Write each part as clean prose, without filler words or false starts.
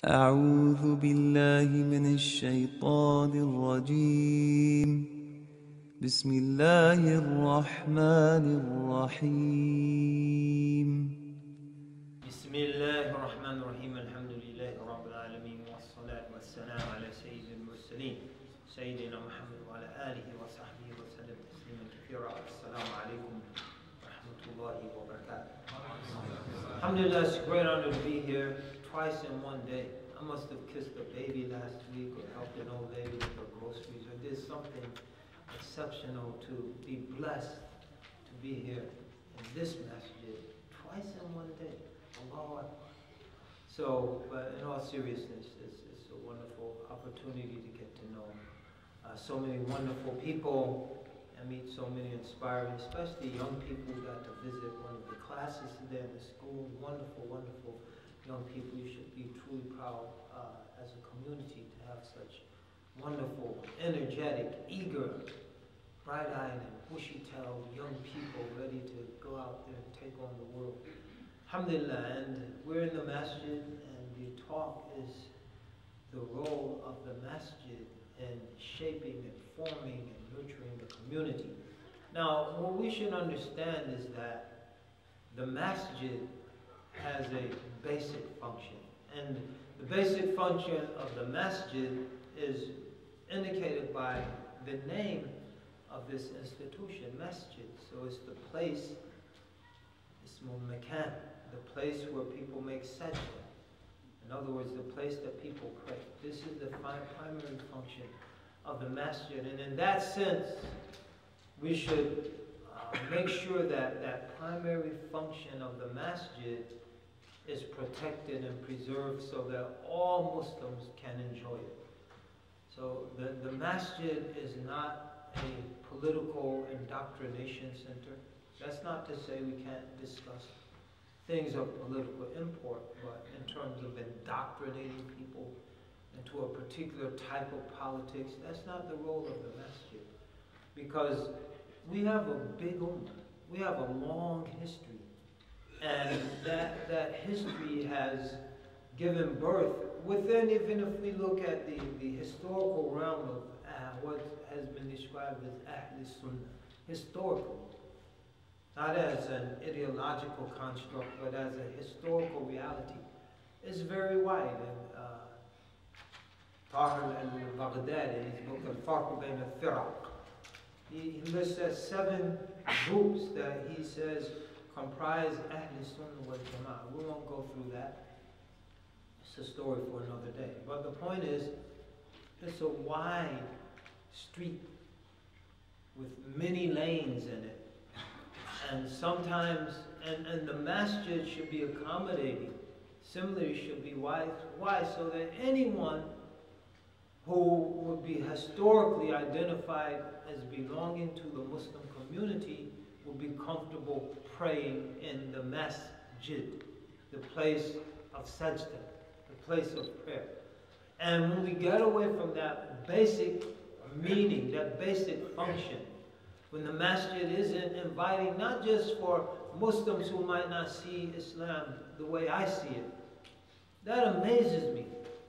أعوذ بالله من الشيطان الرجيم. بسم الله الرحمن الرحيم. بسم الله الرحمن الرحيم. الحمد لله رب العالمين، والصلاة والسلام على سيد المرسلين سيدنا محمد وعلى آله وصحبه وسلم تسليما كثيرا. السلام عليكم ورحمة الله وبركاته. Alhamdulillah, it's a great honor to be here twice in one day. I must have kissed a baby last week or helped an old lady with her groceries or did something exceptional to be blessed to be here in this masjid twice in one day. Allahu Akbar. So, but in all seriousness, it's a wonderful opportunity to get to know so many wonderful people and meet so many inspiring, especially young people who got to visit one of the classes today in the school. Wonderful, wonderful young people. You should be truly proud as a community to have such wonderful, energetic, eager, bright-eyed and bushy-tailed young people ready to go out there and take on the world. Alhamdulillah, and we're in the masjid, and the talk is the role of the masjid in shaping and forming and nurturing the community. Now, what we should understand is that the masjid has a basic function, and the basic function of the masjid is indicated by the name of this institution, masjid. So it's the place, ismul makan, the place where people make sajda. In other words, the place that people pray. This is the primary function of the masjid. And in that sense, we should make sure that that primary function of the masjid is protected and preserved so that all Muslims can enjoy it. So the masjid is not a political indoctrination center. That's not to say we can't discuss things of political import, but in terms of indoctrinating people into a particular type of politics, that's not the role of the masjid. Because we have a big ummah, we have a long history, and that history has given birth within, even if we look at the historical realm of what has been described as Ahl Sunnah, historical. Not as an ideological construct, but as a historical reality. It's very wide. And Tahir al-Baghdadi, in his book Al-Farq Bayn al-Firaq, he lists as 7 groups that he says comprise Ahl Sunnah wal Jama'ah. We won't go through that. It's a story for another day. But the point is, it's a wide street with many lanes in it. And sometimes, and the masjid should be accommodating. Similarly, should be wide. Why? So that anyone who would be historically identified as belonging to the Muslim community would be comfortable praying in the masjid, the place of sajda, the place of prayer. And when we get away from that basic meaning, that basic function, when the masjid isn't inviting, not just for Muslims who might not see Islam the way I see it, that amazes me.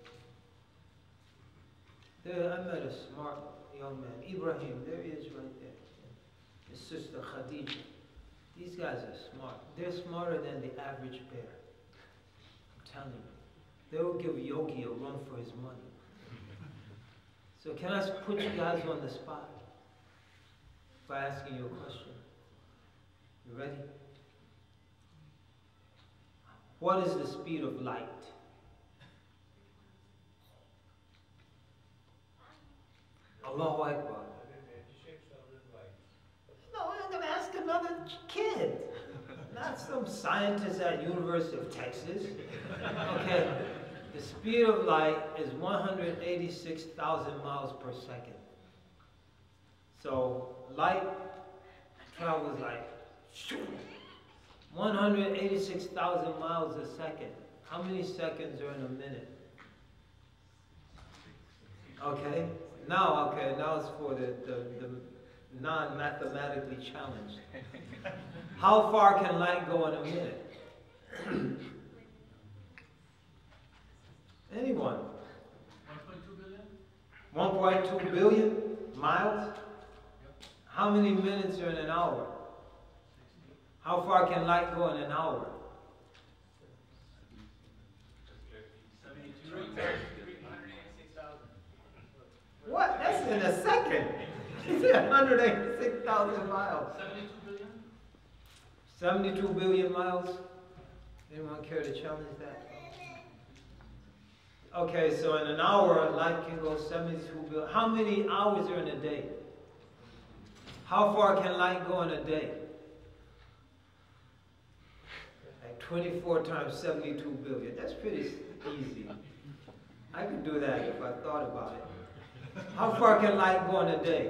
I met a smart young man, Ibrahim, there he is right there. His sister Khadija. These guys are smart. They're smarter than the average bear. I'm telling you. They will give Yogi a run for his money. So can I put you guys on the spot by asking you a question? You ready? What is the speed of light? Allahu Akbar. No, I'm going to ask another kid. Not some scientist at University of Texas. Okay. The speed of light is 186,000 miles per second. So light travels like 186,000 miles a second. How many seconds are in a minute? Okay. Now it's for the non-mathematically challenged. How far can light go in a minute? Anybody? one? 1.2 billion miles? How many minutes are in an hour? How far can light go in an hour? 186,000. What? That's in a second. He said 186,000 miles. 72 billion? 72 billion miles? Anyone care to challenge that? Okay, so in an hour, light can go 72 billion. How many hours are in a day? How far can light go in a day? Like 24 times 72 billion. That's pretty easy. I could do that if I thought about it. How far can light go in a day?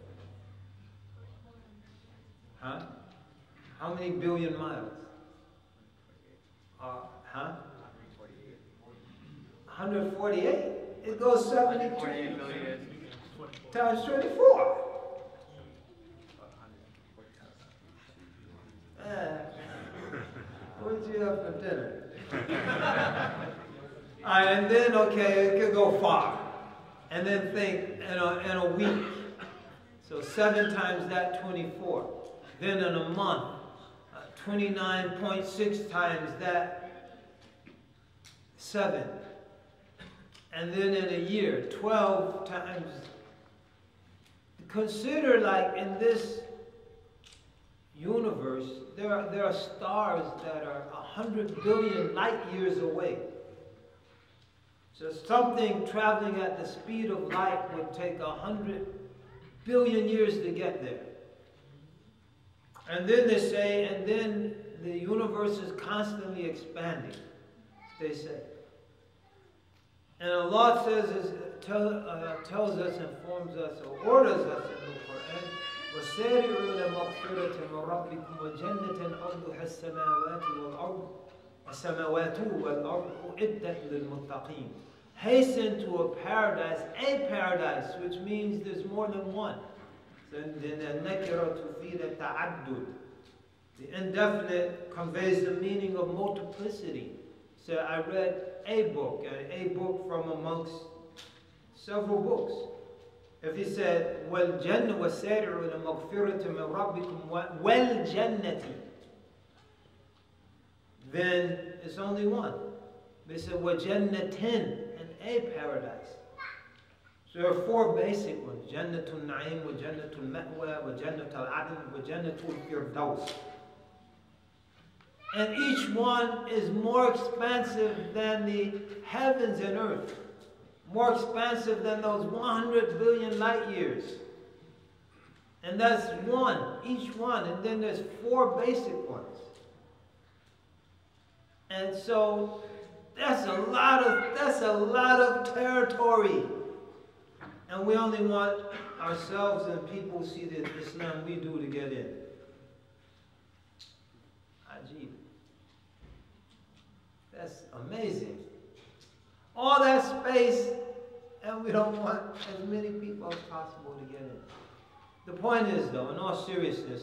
Huh? How many billion miles? Huh? 148? It goes 72 times 24. What did you have for dinner? And then, okay, it could go far. And then think, in a week. So 7 times that, 24. Then in a month, 29.6 times that, 7. And then in a year, 12 times. Consider, like, in this universe, there are stars that are 100 billion light years away. So something traveling at the speed of light would take 100 billion years to get there. And then they say, and then the universe is constantly expanding, they say. And Allah says, tells us, informs us, or orders us in the Quran, وَسَارِعُوا لَمَغْفِرَةٍ مِنْ رَبِّكُمْ وَجَنَّةٍ أَرْضُهَا السَّمَاوَاتُ وَالْأَرْضُ أُعِدَّتْ لِلْمُتَّقِينَ. Hasten to a paradise, which means there's more than one. Then النَّكِرَةُ تُفِيدُ التَّعَدُّدِ. The indefinite conveys the meaning of multiplicity. So I read a book from amongst several books. If he said, وَالْجَنَّةِ وَسَارِعُوا لَمَغْفِرَةٍ مِنْ رَبِّكُمْ وَالْجَنَّةِ, then it's only one. They said, وَجَنَّةٍ, and a paradise. So there are 4 basic ones. Jannatul Na'im, wa Jannatul Ma'wa, wa Jannatul Adn, wa Jannatul Firdaus. And each one is more expansive than the heavens and earth. More expansive than those 100 billion light years. And that's one, each one. And then there's 4 basic ones. And so that's a lot of territory. And we only want ourselves and people who see the Islam we do to get in. Ajib. That's amazing. All that space, and we don't want as many people as possible to get in. The point is, though, in all seriousness,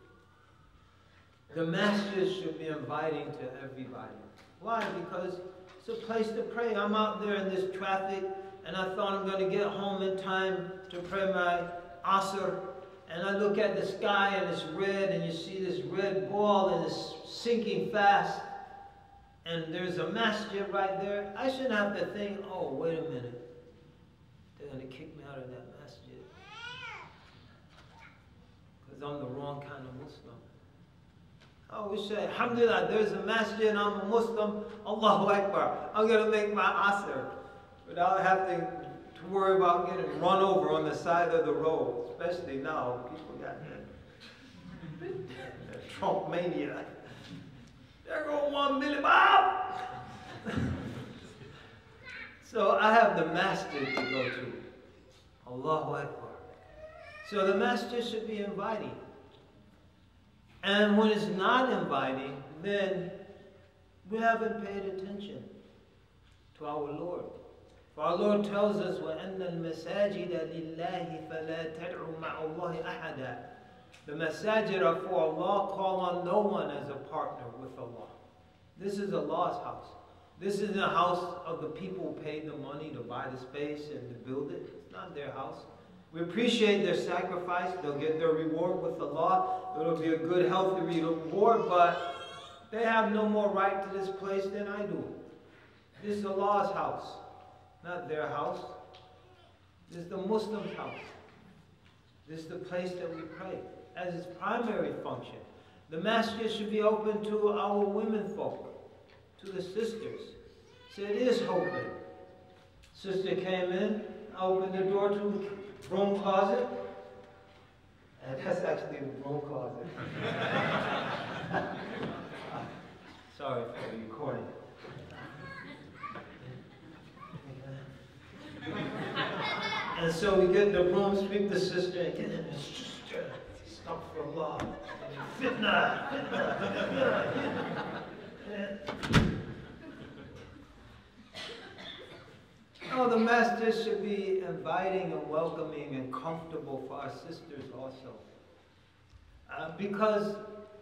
the masjid should be inviting to everybody. Why? Because it's a place to pray. I'm out there in this traffic, and I thought I'm going to get home in time to pray my Asr, and I look at the sky and it's red, and you see this red ball and it's sinking fast, and there's a masjid right there. I shouldn't have to think, oh, wait a minute, they're going to kick me out of that masjid because I'm the wrong kind of Muslim. Oh, we say, alhamdulillah, there's a masjid and I'm a Muslim, Allahu Akbar, I'm going to make my Asr without having to worry about getting run over on the side of the road. Especially now, people got that Trump mania. There go 1 million Bob! So I have the masjid to go to. Allahu Akbar. So the masjid should be inviting. And when it's not inviting, then we haven't paid attention to our Lord. For our Lord tells us, وَأَنَّ الْمَسَاجِدَ لِلَّهِ فَلَا تَدْعُوا مَعَ اللَّهِ أَحَدًا. The masajid are for Allah, call on no one as a partner with Allah. This is Allah's house. This isn't a house of the people who paid the money to buy the space and to build it. It's not their house. We appreciate their sacrifice. They'll get their reward with Allah. It'll be a good, healthy reward, but they have no more right to this place than I do. This is Allah's house, not their house. This is the Muslim's house. This is the place that we pray as its primary function. The masjid should be open to our women folk, to the sisters. So it is open. Sister came in, I opened the door to the broom closet, and that's actually the broom closet. Sorry for the recording. And so we get the broom, sweep the sister, and get in there. Sister, stop for Allah. Fitna, fitna, fitna. Oh, the masjid should be inviting and welcoming and comfortable for our sisters also. Because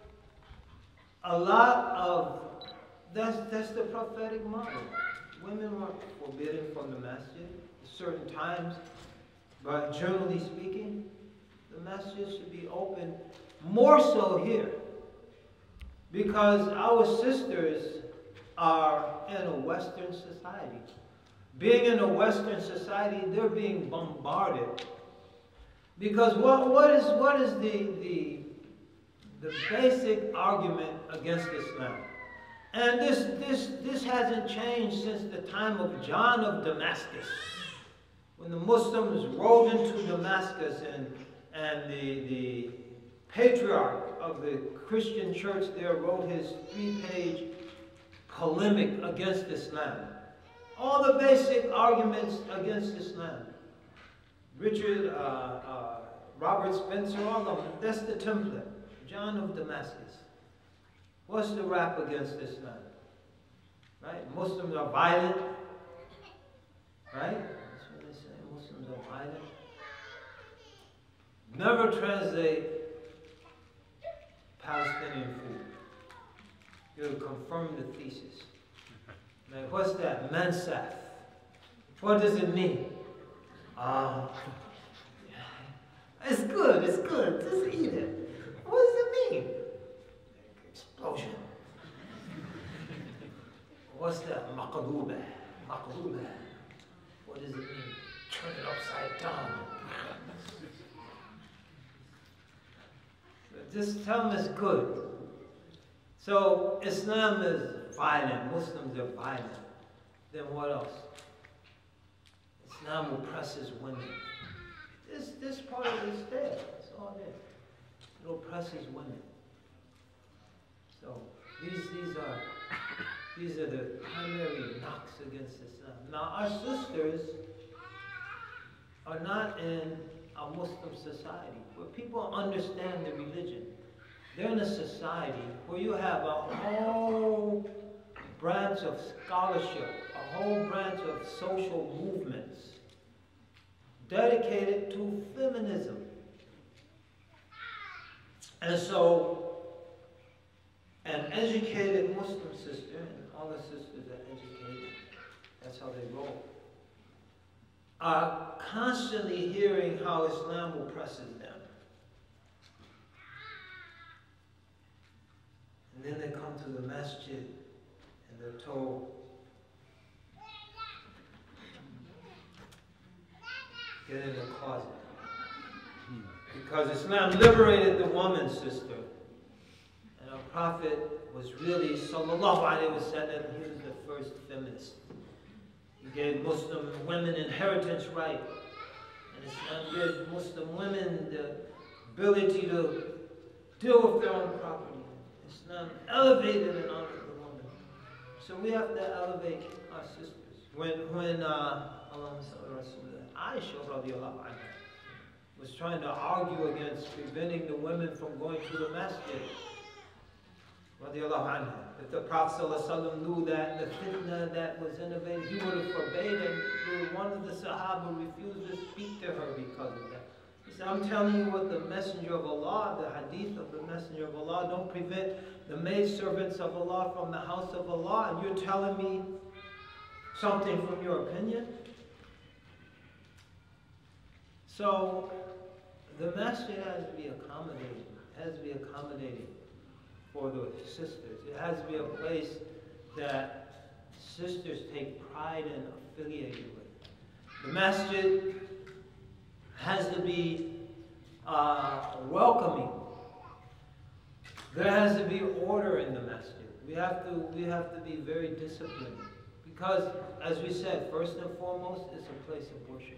a lot of, that's the prophetic model. Women were forbidden from the masjid at certain times, but generally speaking, the masjid should be open more so here. Because our sisters are in a Western society. Being in a Western society, they're being bombarded. Because what is the basic argument against Islam? And this hasn't changed since the time of John of Damascus. When the Muslims rode into Damascus and the patriarch of the Christian church there wrote his 3-page polemic against Islam. All the basic arguments against Islam. Robert Spencer, all of them, that's the template. John of Damascus. What's the rap against Islam? Right? Muslims are violent. Right? That's what they say. Muslims are violent. Never translate Palestinian food. You'll confirm the thesis. Like, what's that? Mansaf. What does it mean? It's good, it's good. Just eat it. What does it mean? Explosion. What's that? Maqluba. Maqluba. What does it mean? Turn it upside down. Just tell them it's good. So Islam is violent. Muslims are violent. Then what else? Islam oppresses women. This part of it is there. That's all there. It oppresses women. So these are the primary knocks against Islam. Now our sisters are not in a Muslim society where people understand the religion. They're in a society where you have a whole branch of scholarship, a whole branch of social movements dedicated to feminism. And so, an educated Muslim sister, and all the sisters are educated, that's how they roll, are constantly hearing how Islam oppresses them. And then they come to the masjid and they're told, get in the closet. Because Islam liberated the woman, sister. And our Prophet was really, sallallahu alayhi wa sallam, he was the first feminist. He gave Muslim women inheritance right. And Islam gave Muslim women the ability to deal with their own property. Islam elevated and honored the woman. So we have to elevate our sisters. When Aisha radiallahu anha was trying to argue against preventing the women from going to the masjid, radiallahu anha, if the Prophet ﷺ knew that the fitna that was innovated, he would have forbade it. One of the Sahaba refused to speak to her because of that. He said, I'm telling you what the Messenger of Allah, the hadith of the Messenger of Allah, don't prevent the maidservants of Allah from the house of Allah, and you're telling me something from your opinion. So the masjid has to be accommodating. It has to be accommodating for the sisters. It has to be a place that sisters take pride in affiliating with. The masjid has to be welcoming. There has to be order in the masjid. We have to be very disciplined. Because, as we said, first and foremost, it's a place of worship.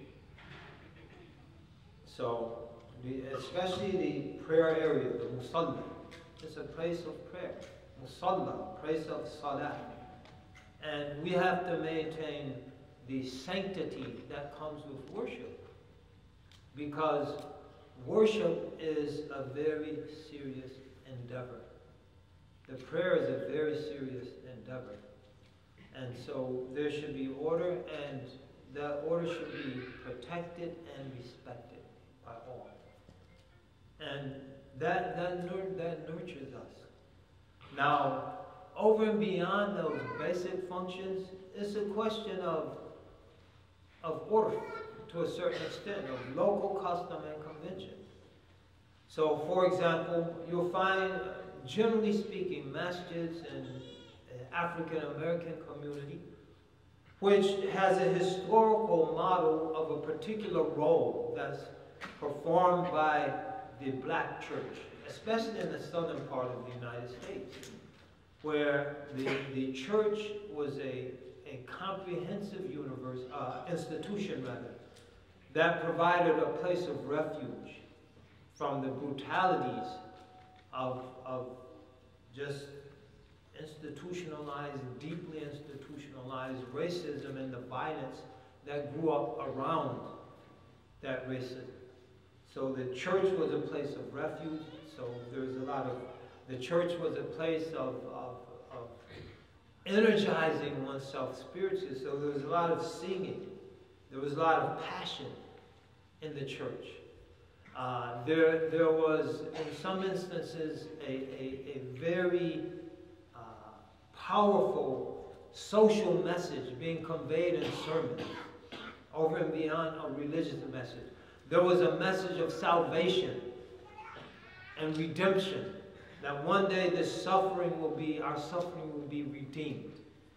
So, especially the prayer area, the musalla, it's a place of prayer. Musalla, place of salah. And we have to maintain the sanctity that comes with worship. Because worship is a very serious endeavor. The prayer is a very serious endeavor. And so there should be order, and that order should be protected and respected by all. And that nurtures us. Now, over and beyond those basic functions, it's a question of order to a certain extent, of local custom and convention. So, for example, you'll find, generally speaking, masjids in African American community, which has a historical model of a particular role that's performed by the black church, especially in the southern part of the United States, where the church was a comprehensive institution that provided a place of refuge from the brutalities of just institutionalized, deeply institutionalized racism and the violence that grew up around that racism. So the church was a place of refuge. So there's a lot of, the church was a place of energizing oneself spiritually. So there was a lot of singing. There was a lot of passion in the church. There was, in some instances, a very powerful social message being conveyed in sermons, over and beyond a religious message. There was a message of salvation and redemption, that one day this suffering will be, our suffering will be redeemed.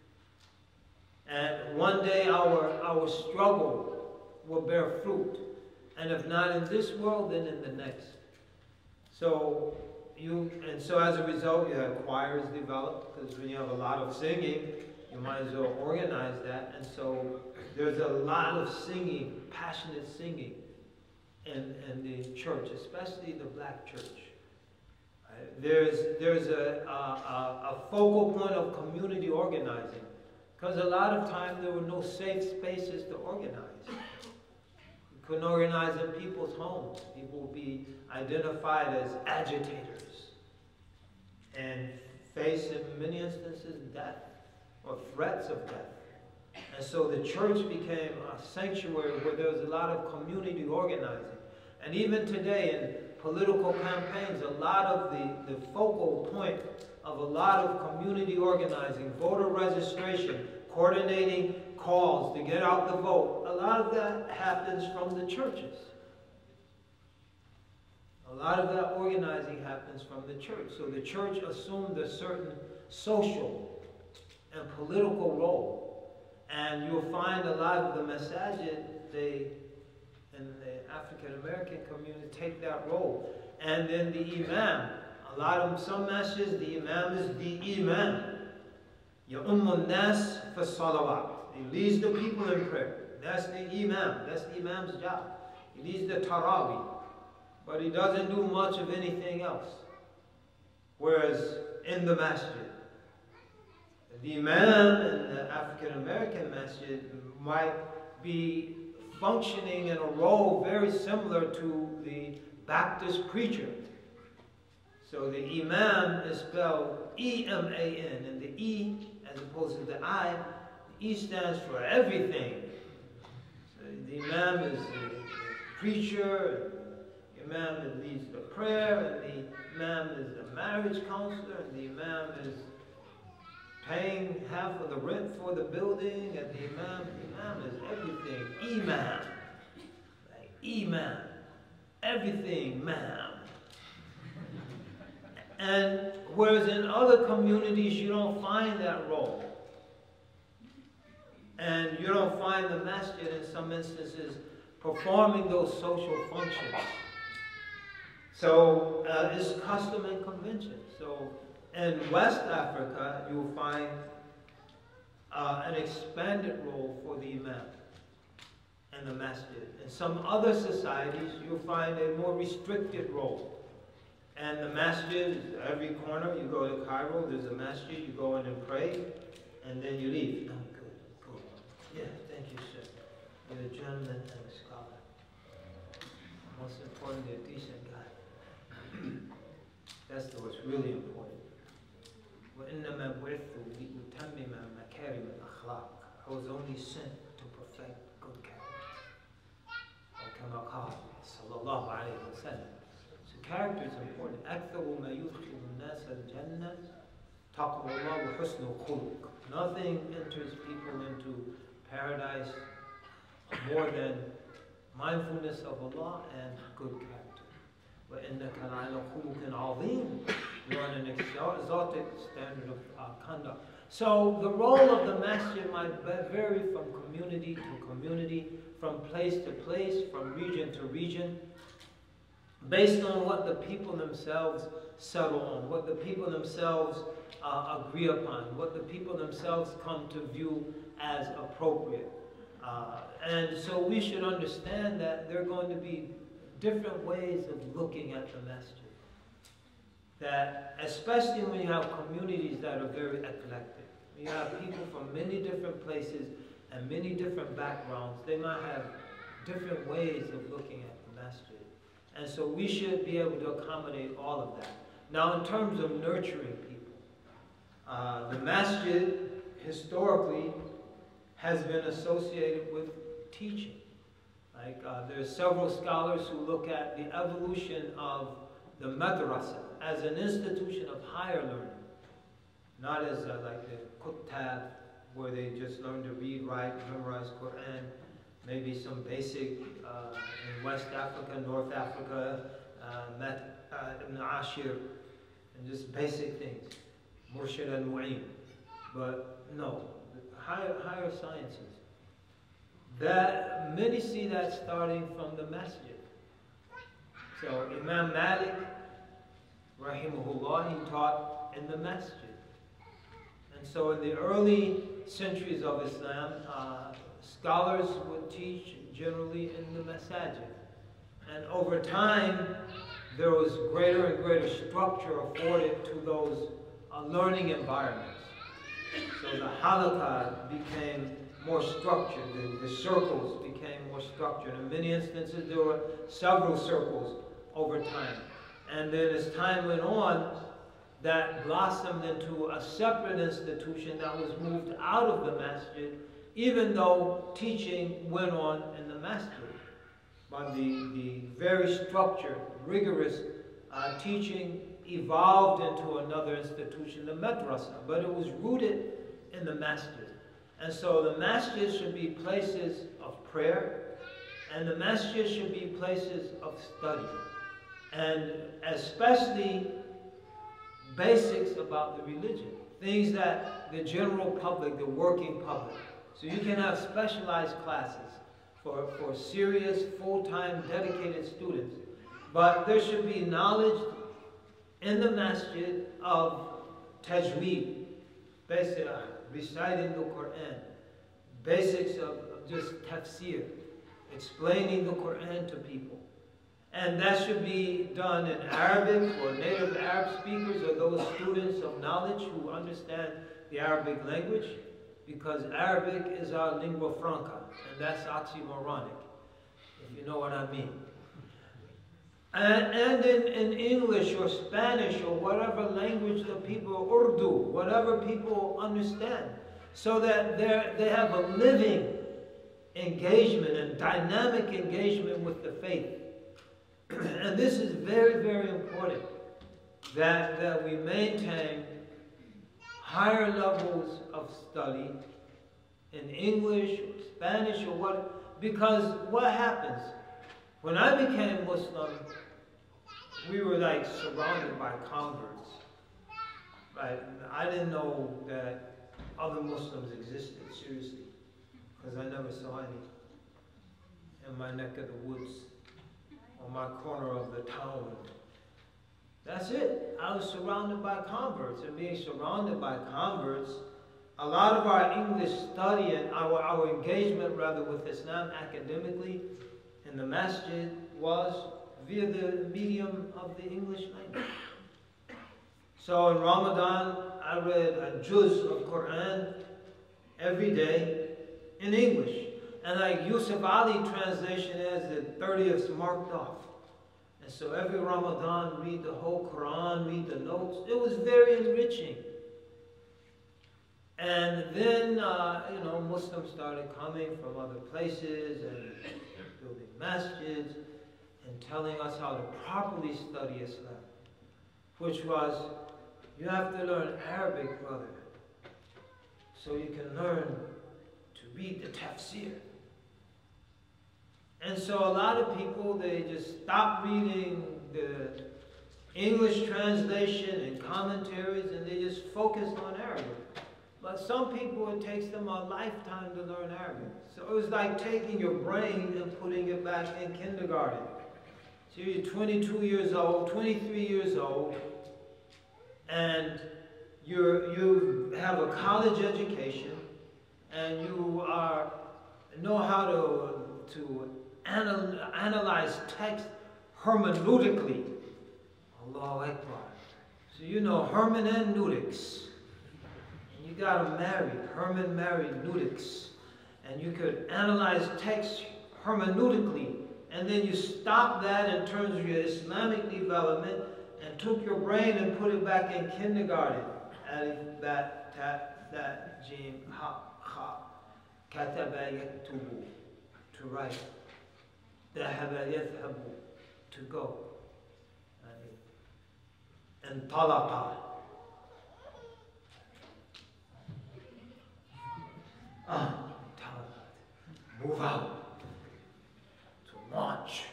And one day our struggle will bear fruit. And if not in this world, then in the next. So as a result, you have choirs developed, because when you have a lot of singing, you might as well organize that. And so there's a lot of singing, passionate singing in the church, especially the black church. There's a focal point of community organizing, because a lot of times there were no safe spaces to organize. You couldn't organize in people's homes. People would be identified as agitators and face, in many instances, death or threats of death. And so the church became a sanctuary where there was a lot of community organizing. And even today in political campaigns, a lot of the focal point of a lot of community organizing, voter registration, coordinating calls to get out the vote, a lot of that happens from the churches. A lot of that organizing happens from the church. So the church assumed a certain social and political role. And you'll find a lot of the masajid, in the African American community, take that role. And then the imam, a lot of some masjids, the imam is the imam. Ya'ummun nas fa salawat. He leads the people in prayer. That's the imam. That's the imam's job. He leads the tarawih. But he doesn't do much of anything else. Whereas in the masjid, the imam in the African American masjid might be functioning in a role very similar to the Baptist preacher. So the imam is spelled E-M-A-N, and the E, as opposed to the I, the E stands for everything. So the imam is the preacher, the imam leads the prayer, and the imam is the marriage counselor, and the imam is paying half of the rent for the building, and the imam is everything. Imam. Like, imam. Everything, ma'am. And whereas in other communities you don't find that role. And you don't find the masjid in some instances performing those social functions. So it's custom and convention. So in West Africa, you'll find an expanded role for the imam and the masjid. In some other societies, you'll find a more restricted role. And the masjid is every corner. You go to Cairo, there's a masjid, you go in and pray, and then you leave. Oh, good. Yeah, thank you, sir. You're a gentleman and a scholar. Most importantly, a decent guy. That's what's really important. وَإِنَّمَا بُعِثْتُ لِأُتَمِّمَ مَكَارِمَ الْأَخْلَاقِ. I was only sent to perfect good character. وَكَمَا قَالَ صلى الله عليه وسلم. So character is important. أَكْثَرُ مَا يُدْخِلُ النَّاسَ الْجَنَّةِ تَقْوَى اللَّهِ وَحُسْنُ الْخُلُقِ. Nothing enters people into paradise more than mindfulness of Allah and good character. وَإِنَّكَ لَعَلَى خُلُقٍ عَظِيمٍ. You're on an exalted standard of conduct. So the role of the masjid might vary from community to community, from place to place, from region to region, based on what the people themselves settle on, what the people themselves agree upon, what the people themselves come to view as appropriate. And so we should understand that there are going to be different ways of looking at the masjid. That, especially when you have communities that are very eclectic, you have people from many different places and many different backgrounds, they might have different ways of looking at the masjid. And so we should be able to accommodate all of that. Now, in terms of nurturing people, the masjid historically has been associated with teaching. Like there's several scholars who look at the evolution of the madrasa as an institution of higher learning, not as like the kuttab, where they just learn to read, write, memorize Quran, maybe some basic in West Africa, North Africa, Ibn Ashir, and just basic things, Murshid al-Mu'in. But no, higher sciences. That many see that starting from the masjid. So Imam Malik, rahimahullah, he taught in the masjid. And so in the early centuries of Islam, scholars would teach generally in the masajid. And over time, there was greater and greater structure afforded to those learning environments. So the halaqah became more structured, the circles became more structured. In many instances, there were several circles over time. And then as time went on, that blossomed into a separate institution that was moved out of the masjid, even though teaching went on in the masjid. But the very structured, rigorous teaching evolved into another institution, the madrasa, but it was rooted in the masjid. And so the masjid should be places of prayer, and the masjid should be places of study, and especially basics about the religion, things that the general public, the working public. So you can have specialized classes for serious, full-time, dedicated students, but there should be knowledge in the masjid of tajweed, basic reciting the Quran, basics of just tafsir, explaining the Quran to people. And that should be done in Arabic for native Arab speakers or those students of knowledge who understand the Arabic language, because Arabic is our lingua franca, and that's oxymoronic, if you know what I mean. And in English or Spanish or whatever language the people, Urdu, whatever people understand, so that they have a living engagement and dynamic engagement with the faith. And this is very, very important, that we maintain higher levels of study in English or Spanish or what, because what happens? When I became Muslim, we were like surrounded by converts. Right? I didn't know that other Muslims existed, seriously, because I never saw any in my neck of the woods, on my corner of the town. That's it. I was surrounded by converts, and being surrounded by converts, a lot of our English study and our engagement rather with Islam academically in the masjid was via the medium of the English language. So in Ramadan, I read a juz of Quran every day in English. And like Yusuf Ali translation has the 30th marked off. And so every Ramadan, read the whole Quran, read the notes. It was very enriching. And then, Muslims started coming from other places and building masjids and telling us how to properly study Islam, which was, you have to learn Arabic, brother, so you can learn to read the tafsir. And so a lot of people, they just stopped reading the English translation and commentaries, and they just focused on Arabic. But some people, it takes them a lifetime to learn Arabic. So it was like taking your brain and putting it back in kindergarten. So you're 22 years old, 23 years old, and you have a college education, and you know how to analyze text hermeneutically. Allahu Akbar. So you know hermeneutics. And you got them married. Herman married Neutics. And you could analyze text hermeneutically. And then you stop that in terms of your Islamic development and took your brain and put it back in kindergarten. Alif, bat, ta, tha, jim, ha, kha. Kataba yaktubu, to write. Dhahaba yathhabu, to go. And talaqa. Move out. To launch.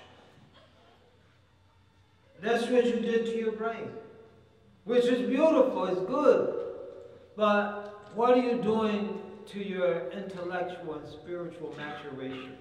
That's what you did to your brain. Which is beautiful, it's good. But what are you doing to your intellectual and spiritual maturation?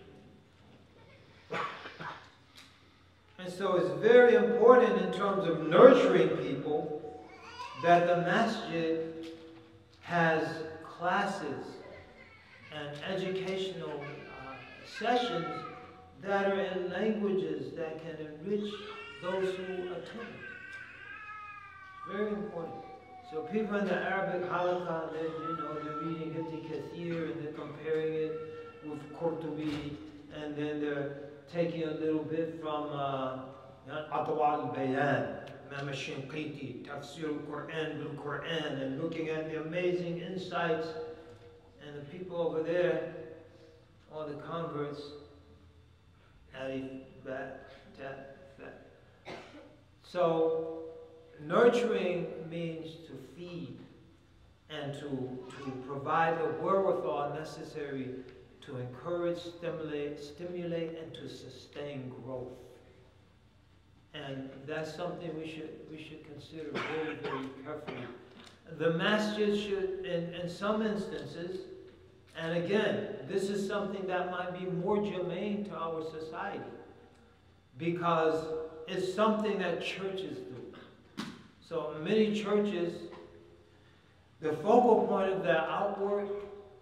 And so it's very important in terms of nurturing people that the masjid has classes and educational sessions that are in languages that can enrich those who attend. Very important. So people in the Arabic halaqah, they're reading Ibn Kathir and they're comparing it with Qurtubi, and then they're taking a little bit from Atwal al-Bayan, Imam al-Shinqiti, Tafsir al-Quran bil-Quran, and looking at the amazing insights. And the people over there, all the converts, alif, ba, ta, fa. So, nurturing means to feed and to provide the wherewithal necessary to encourage, stimulate, and to sustain growth. And that's something we should consider very, very carefully. The masjid should, in some instances, and again, this is something that might be more germane to our society, because it's something that churches do. So many churches, the focal point of their outreach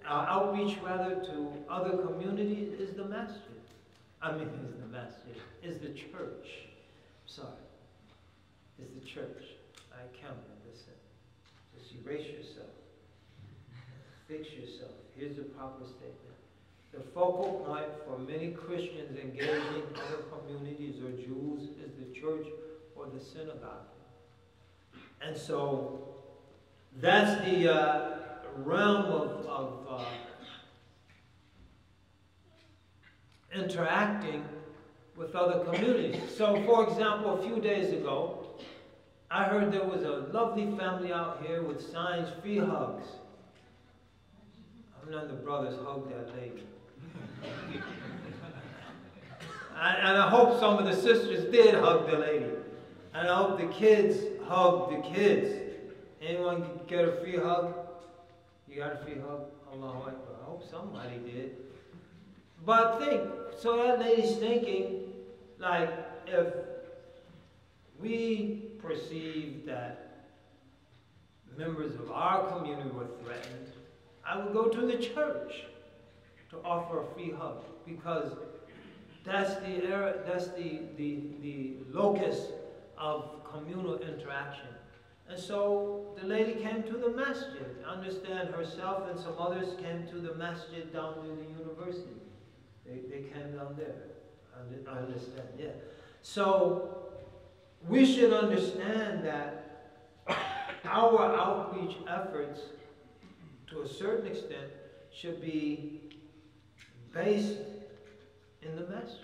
to other communities is the masjid. Is the church. Sorry. Is the church. I can't listen. Just erase yourself. Fix yourself. Here's the proper statement. The focal point for many Christians engaging other communities or Jews is the church or the synagogue. And so that's the realm of interacting with other communities. So, for example, a few days ago, I heard there was a lovely family out here with signs, free hugs. None of the brothers hugged that lady. And I hope some of the sisters did hug the lady. And I hope the kids hugged the kids. Anyone get a free hug? You got a free hug? Allahu Akbar. I hope somebody did. But think, so that lady's thinking, like, if we perceive that members of our community were threatened, I would go to the church to offer a free hug, because that's the locus of communal interaction. And so the lady came to the masjid. I understand herself and some others came to the masjid down near the university. They came down there. I understand, yeah. So we should understand that our outreach efforts, to a certain extent, should be based in the masjid.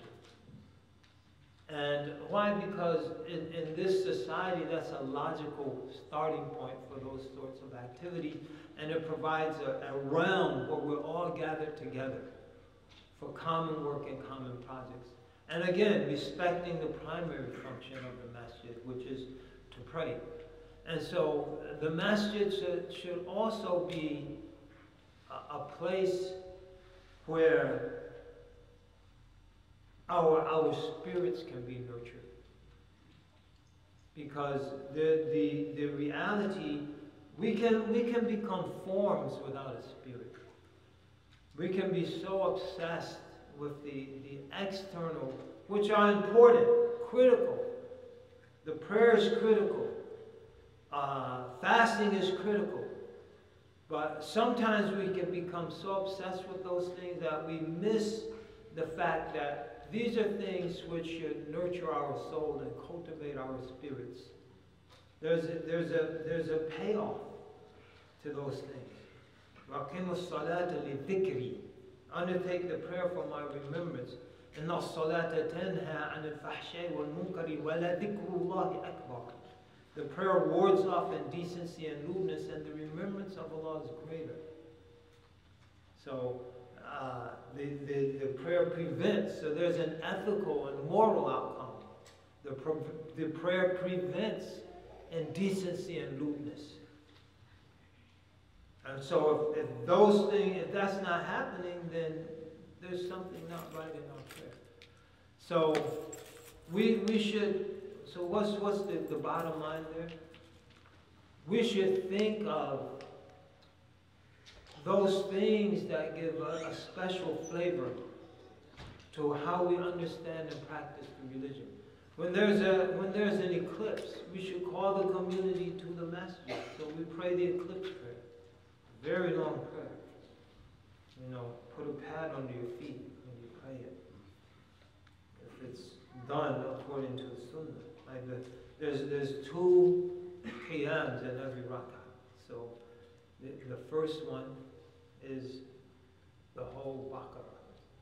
And why? Because in this society, that's a logical starting point for those sorts of activities, and it provides a realm where we're all gathered together for common work and common projects. And again, respecting the primary function of the masjid, which is to pray. And so the masjid should also be a place where our spirits can be nurtured. Because the reality, we can become forms without a spirit. We can be so obsessed with the external, which are important, critical. The prayer is critical. Fasting is critical. But sometimes we can become so obsessed with those things that we miss the fact that these are things which should nurture our soul and cultivate our spirits. There's a payoff to those things. وَأَقِيمُوا الصَّلَاةَ لِذِكْرِي. Undertake the prayer for my remembrance. إِنَّ الصَّلَاةَ تَنْهَى عَنِ الْفَحْشَاءِ وَالْمُنكَرِ وَلَذِكْرُ اللَّهِ أَكْبَرُ. The prayer wards off indecency and lewdness, and the remembrance of Allah is greater. So the prayer prevents. So there's an ethical and moral outcome. The prayer prevents indecency and lewdness. And so if that's not happening, then there's something not right in our prayer. So we should. So what's the bottom line there? We should think of those things that give a special flavor to how we understand and practice the religion. When there's an eclipse, we should call the community to the masjid. So we pray the eclipse prayer. Very long prayer. You know, put a pad under your feet when you pray it. If it's done according to the sunnah. Like there's 2 qiyams in every rak'ah. So the first one is the whole Baqarah.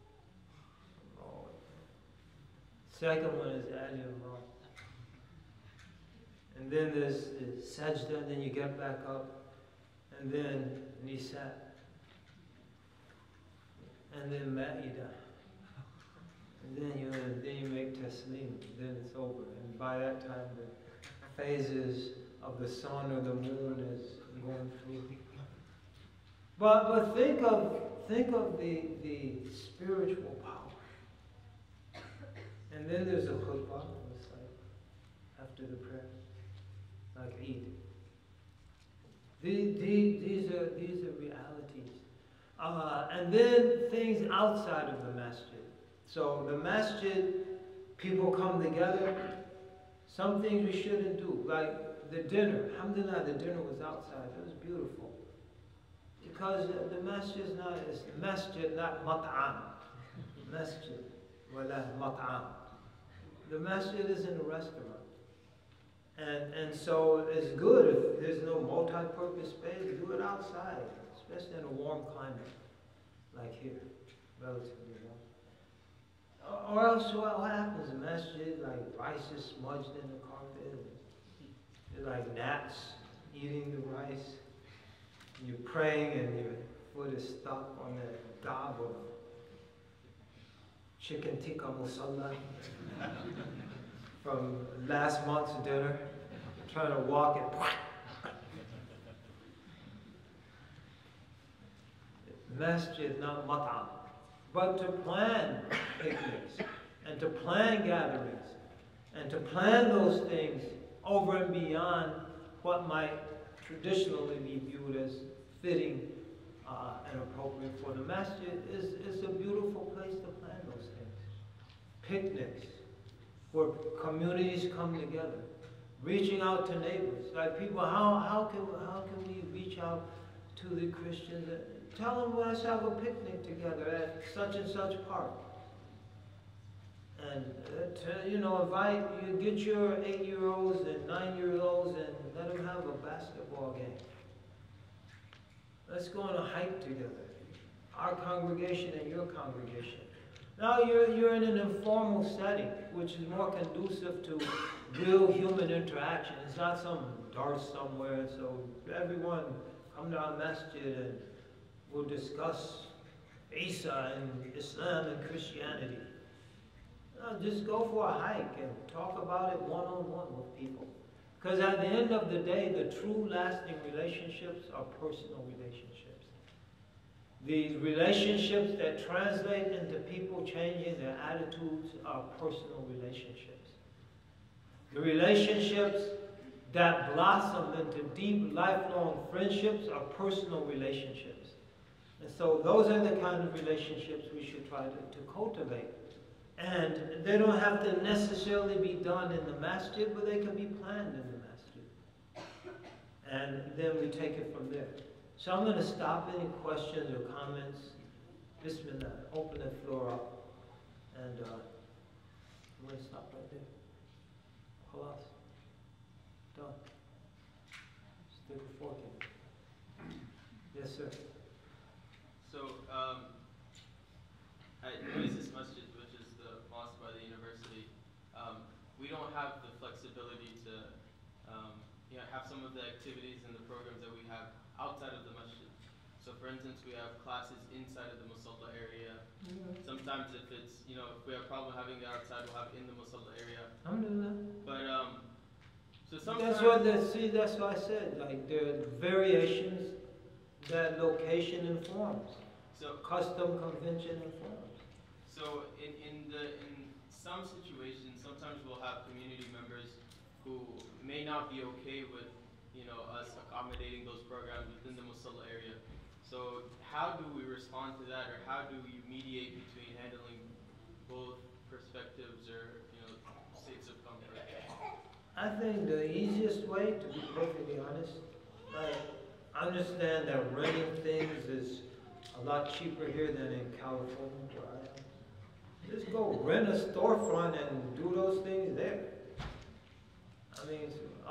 Second one is Ali Imran. And then there's the sajda, and then you get back up, and then Nisa, and then Ma'idah. And then you make taslim, then it's over. And by that time, the phases of the sun or the moon is going through. But think of the spiritual power. And then there's a khutbah on the side after the prayer, like Eid. These are realities. And then things outside of the masjid. So the masjid, people come together. Some things we shouldn't do, like the dinner. Alhamdulillah, the dinner was outside. It was beautiful. Because the masjid is not, it's masjid, not mat'am. Masjid, wala mat'am. The masjid isn't a restaurant. And so it's good if there's no multi-purpose space, do it outside, especially in a warm climate, like here, relatively warm. Or else what happens? The masjid, like rice is smudged in the carpet. They're like gnats eating the rice. You're praying and your foot is stuck on the gob of chicken tikka masala from last month's dinner. Trying to walk it. Masjid, not mat'am. But to plan picnics and to plan gatherings and to plan those things over and beyond what might traditionally be viewed as fitting and appropriate for the masjid is a beautiful place to plan those things. Picnics, where communities come together, reaching out to neighbors. Like people, how can we reach out to the Christians? Tell them, let's have a picnic together at such and such park. And invite, you get your 8-year-olds and 9-year-olds and let them have a basketball game. Let's go on a hike together. Our congregation and your congregation. Now you're in an informal setting, which is more conducive to real human interaction. It's not some dart somewhere. So everyone come to our masjid and we'll discuss Isa and Islam and Christianity. Just go for a hike and talk about it one-on-one with people. Because at the end of the day, the true lasting relationships are personal relationships. The relationships that translate into people changing their attitudes are personal relationships. The relationships that blossom into deep, lifelong friendships are personal relationships. And so those are the kind of relationships we should try to cultivate. And they don't have to necessarily be done in the masjid, but they can be planned in the masjid. And then we take it from there. So I'm going to stop. Any questions or comments? Bismillah. Open the floor up. And I'm going to stop right there. Khalas. Done. Stick a fork in. Yes, sir. So, at Oasis Masjid, which is the mosque by the university, we don't have the flexibility to have some of the activities and the programs that we have outside of the masjid. So for instance, we have classes inside of the musalla area. Sometimes if it's, if we have a problem having it outside, we'll have it in the musalla area. Alhamdulillah. But, so sometimes... That's what I said. Like, there are variations that location informs. So custom convention informs. So in some situations, sometimes we'll have community members who may not be okay with, us accommodating those programs within the musalla area. So how do we respond to that, or how do you mediate between handling both perspectives or, states of comfort? I think the easiest way, to be perfectly honest, I understand that renting things is a lot cheaper here than in California, where I am. Just go rent a storefront and do those things there. I mean,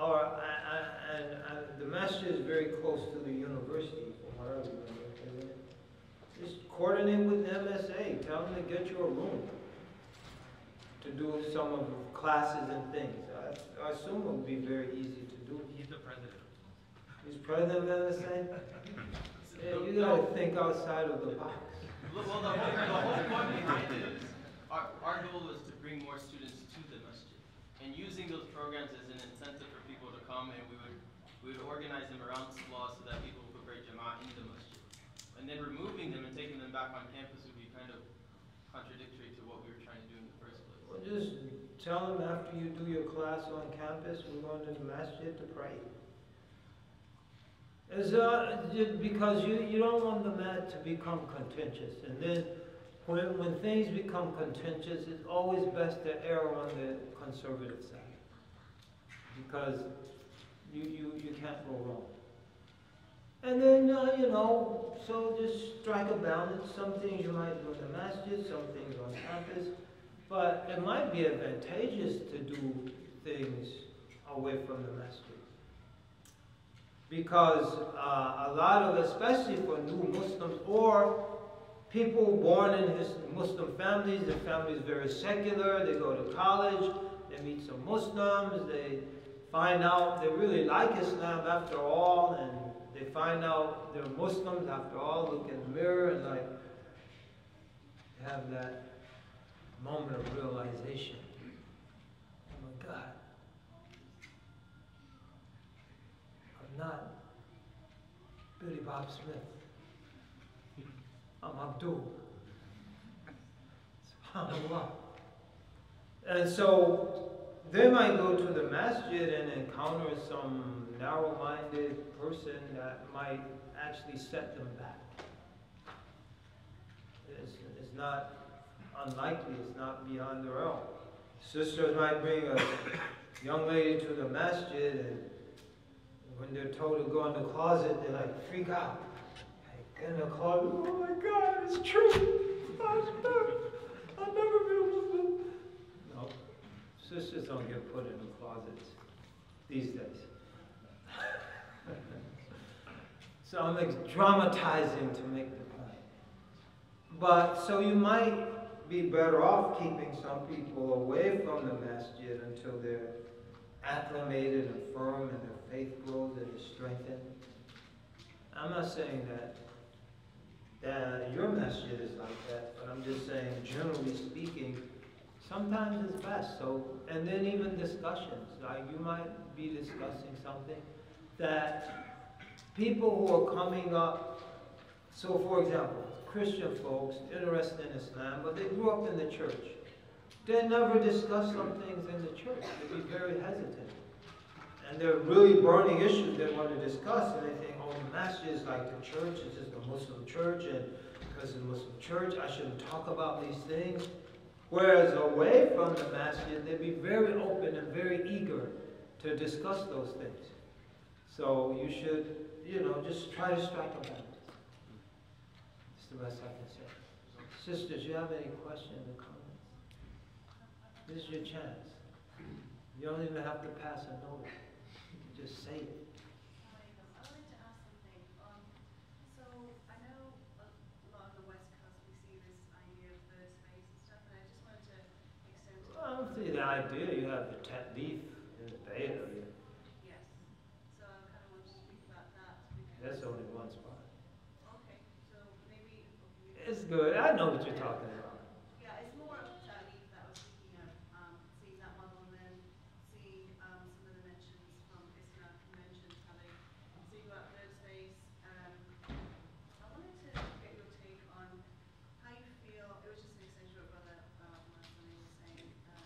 the masjid is very close to the university, from what I remember. Just coordinate with MSA. Tell them to get you a room to do some of the classes and things. I assume it would be very easy to do. He's the president. He's president of MSA? Yeah, you gotta think outside of the box. Well, the whole point behind it is, our goal is to bring more students to the masjid. And using those programs as an incentive for people to come, and we would organize them around Salah so that people could pray Jama'ah in the masjid. And then removing them and taking them back on campus would be kind of contradictory to what we were trying to do in the first place. Well, just tell them after you do your class on campus, we're going to the masjid to pray. It's, because you don't want the mat to become contentious. And then when things become contentious, it's always best to err on the conservative side. Because you can't go wrong. And then, so just strike a balance. Some things you might do in the masjid, some things on campus. But it might be advantageous to do things away from the masjid. Because a lot of, especially for new Muslims or people born in Muslim families, their family is very secular, they go to college, they meet some Muslims, they find out they really like Islam after all, and they find out they're Muslims after all, look in the mirror and like have that moment of realization. Oh my God, I'm not Billy Bob Smith. I'm Abdul. SubhanAllah. And so they might go to the masjid and encounter some narrow-minded person that might actually set them back. It's not unlikely, it's not beyond the realm. Sisters might bring a young lady to the masjid, and when they're told to go in the closet, they like freak out. Like, in the closet, oh my God, it's true. I'll never be a Muslim. No, sisters don't get put in the closets these days. So I'm dramatizing to make the point. But so you might be better off keeping some people away from the masjid until they're acclimated and firm and their faith grows and is strengthened. I'm not saying that your masjid is like that, but I'm just saying, generally speaking, sometimes it's best. So, and then even discussions, like you might be discussing something that people who are coming up, so for example, Christian folks interested in Islam, but they grew up in the church. They never discuss some things in the church. They'd be very hesitant. And they're really burning issues they want to discuss, and they think, oh, the masjid is like the church, it's just a Muslim church, and because it's a Muslim church, I shouldn't talk about these things. Whereas away from the masjid, they'd be very open and very eager to discuss those things. So you should, just try to strike a balance. That's the best I can say. Sisters, you have any questions or comments? This is your chance. You don't even have to pass a note. Just say it. I wanted to ask something. So I know a lot on the West Coast we see this idea of third space and stuff, and I just wanted to extend to. Well, I don't see the idea. You have the Ta'leef in the Bay Area. Yes. So I kind of want to speak about that because. That's only one spot. Okay. So maybe. It's good. I know what you're talking about. Yeah, it's more of Ta'leef that I was thinking of, seeing that model and then seeing some of the mentions from Islam conventions, how they speak about third space. I wanted to get your take on how you feel. It was just an extension of what Brother Marconi was saying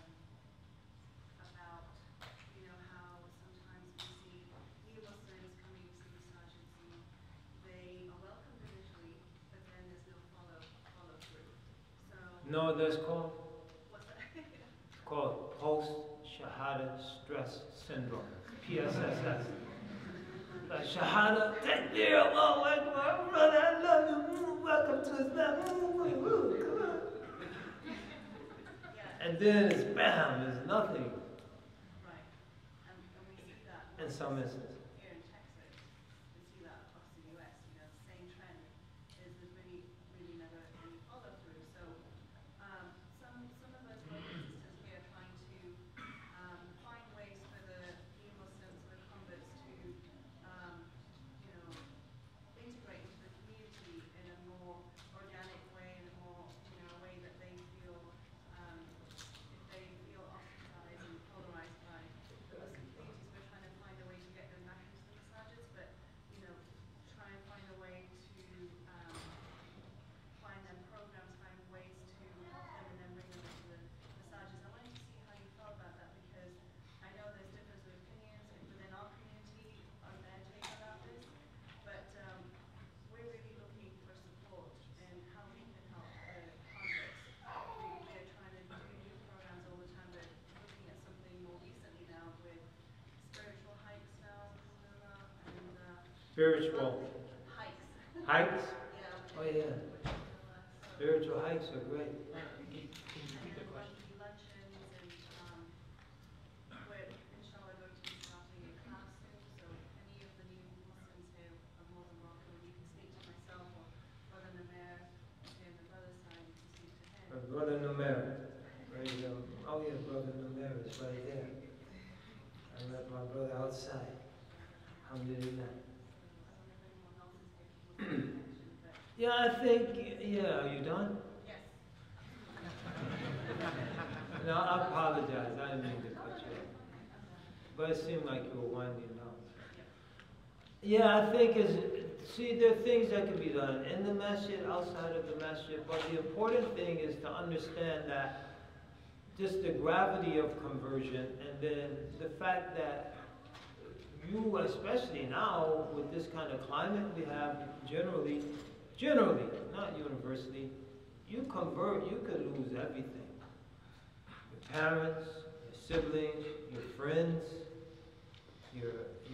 about, how sometimes we see new Muslims coming to the Masajid, they are welcomed initially, but then there's no follow through. So No, that's called what's that? post-shahada stress syndrome, PSSS. Like shahada, takbir, Allahu Akbar, brother, I love you, welcome to Islam, come on. Yeah, And then it's bam, there's nothing right. And we see that in some instances. here in Texas. We see that across the US, the same trend is there's really never any follow through. So some of us brothers and sisters here are trying to find ways for the new Muslims, the converts to integrate into the community in a more organic way, in a more a way that they feel if they feel ostracized and polarized by the Muslim communities, we're trying to find a way to get them back into the masajids, but try and find a way to find them programs, find ways to help them and then bring them into the masajids. I wanted to see how you felt about that because I know there's difference of opinions within our community on their take about this, but we're really looking for support and how we can help the converts. We're trying to do new programs all the time, but looking at something more recently now with spiritual hikes now, and Spiritual hikes. hikes? Yeah. Oh yeah, spiritual hikes are great. Luncheons and we're inshallah going to be starting a class soon, so any of the new Muslims here are more than welcome. You can speak to myself or Brother Namer here on the brother's side, you can speak to him. Brother Numer. Oh yeah, Brother Numer is right there. I met my brother outside. Alhamdulillah. Yeah, I think, yeah, are you done? Yes. No, I apologize. I didn't mean to cut you off. But it seemed like you were winding down. Yeah, I think see, there are things that can be done in the masjid, outside of the masjid, but the important thing is to understand that just the gravity of conversion, and then the fact that you, especially now, with this kind of climate we have, generally, not universally, you convert, you could lose everything. Your parents, your siblings, your friends, your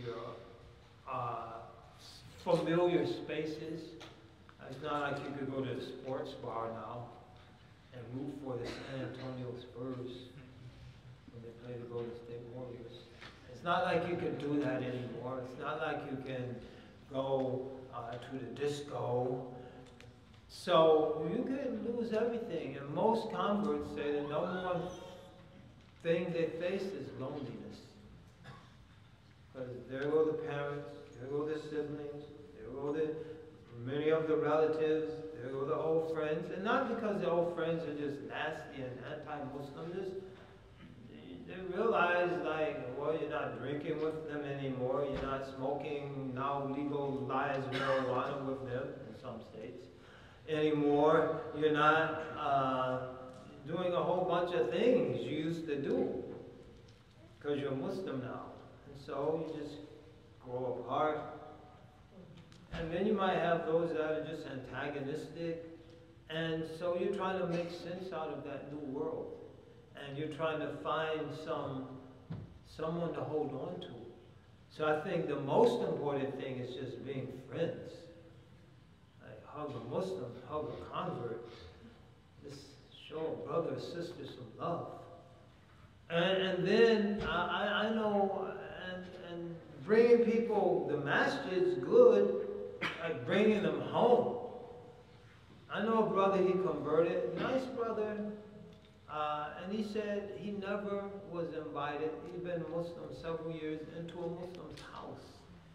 familiar spaces. It's not like you could go to the sports bar now and root for the San Antonio Spurs when they play the Golden State Warriors. It's not like you can do that anymore. It's not like you can go to the disco. So you can lose everything. And most converts say the number one thing they face is loneliness. Because there go the parents, there go the siblings, there go many of the relatives, there go the old friends. And not because the old friends are just nasty and anti-Muslim, just they realize, like, well, you're not drinking with them anymore, you're not smoking now legalized marijuana with them in some states anymore, you're not doing a whole bunch of things you used to do because you're Muslim now. And so you just grow apart. And then you might have those that are just antagonistic, and so you're trying to make sense out of that new world. And you're trying to find someone to hold on to. So I think the most important thing is just being friends. Like hug a Muslim, hug a convert. Just show a brother or sister some love. And then I know, and bringing people, the masjid's good, like bringing them home. I know a brother, he converted, nice brother. And he said he never was invited, he'd been Muslim several years, into a Muslim's house.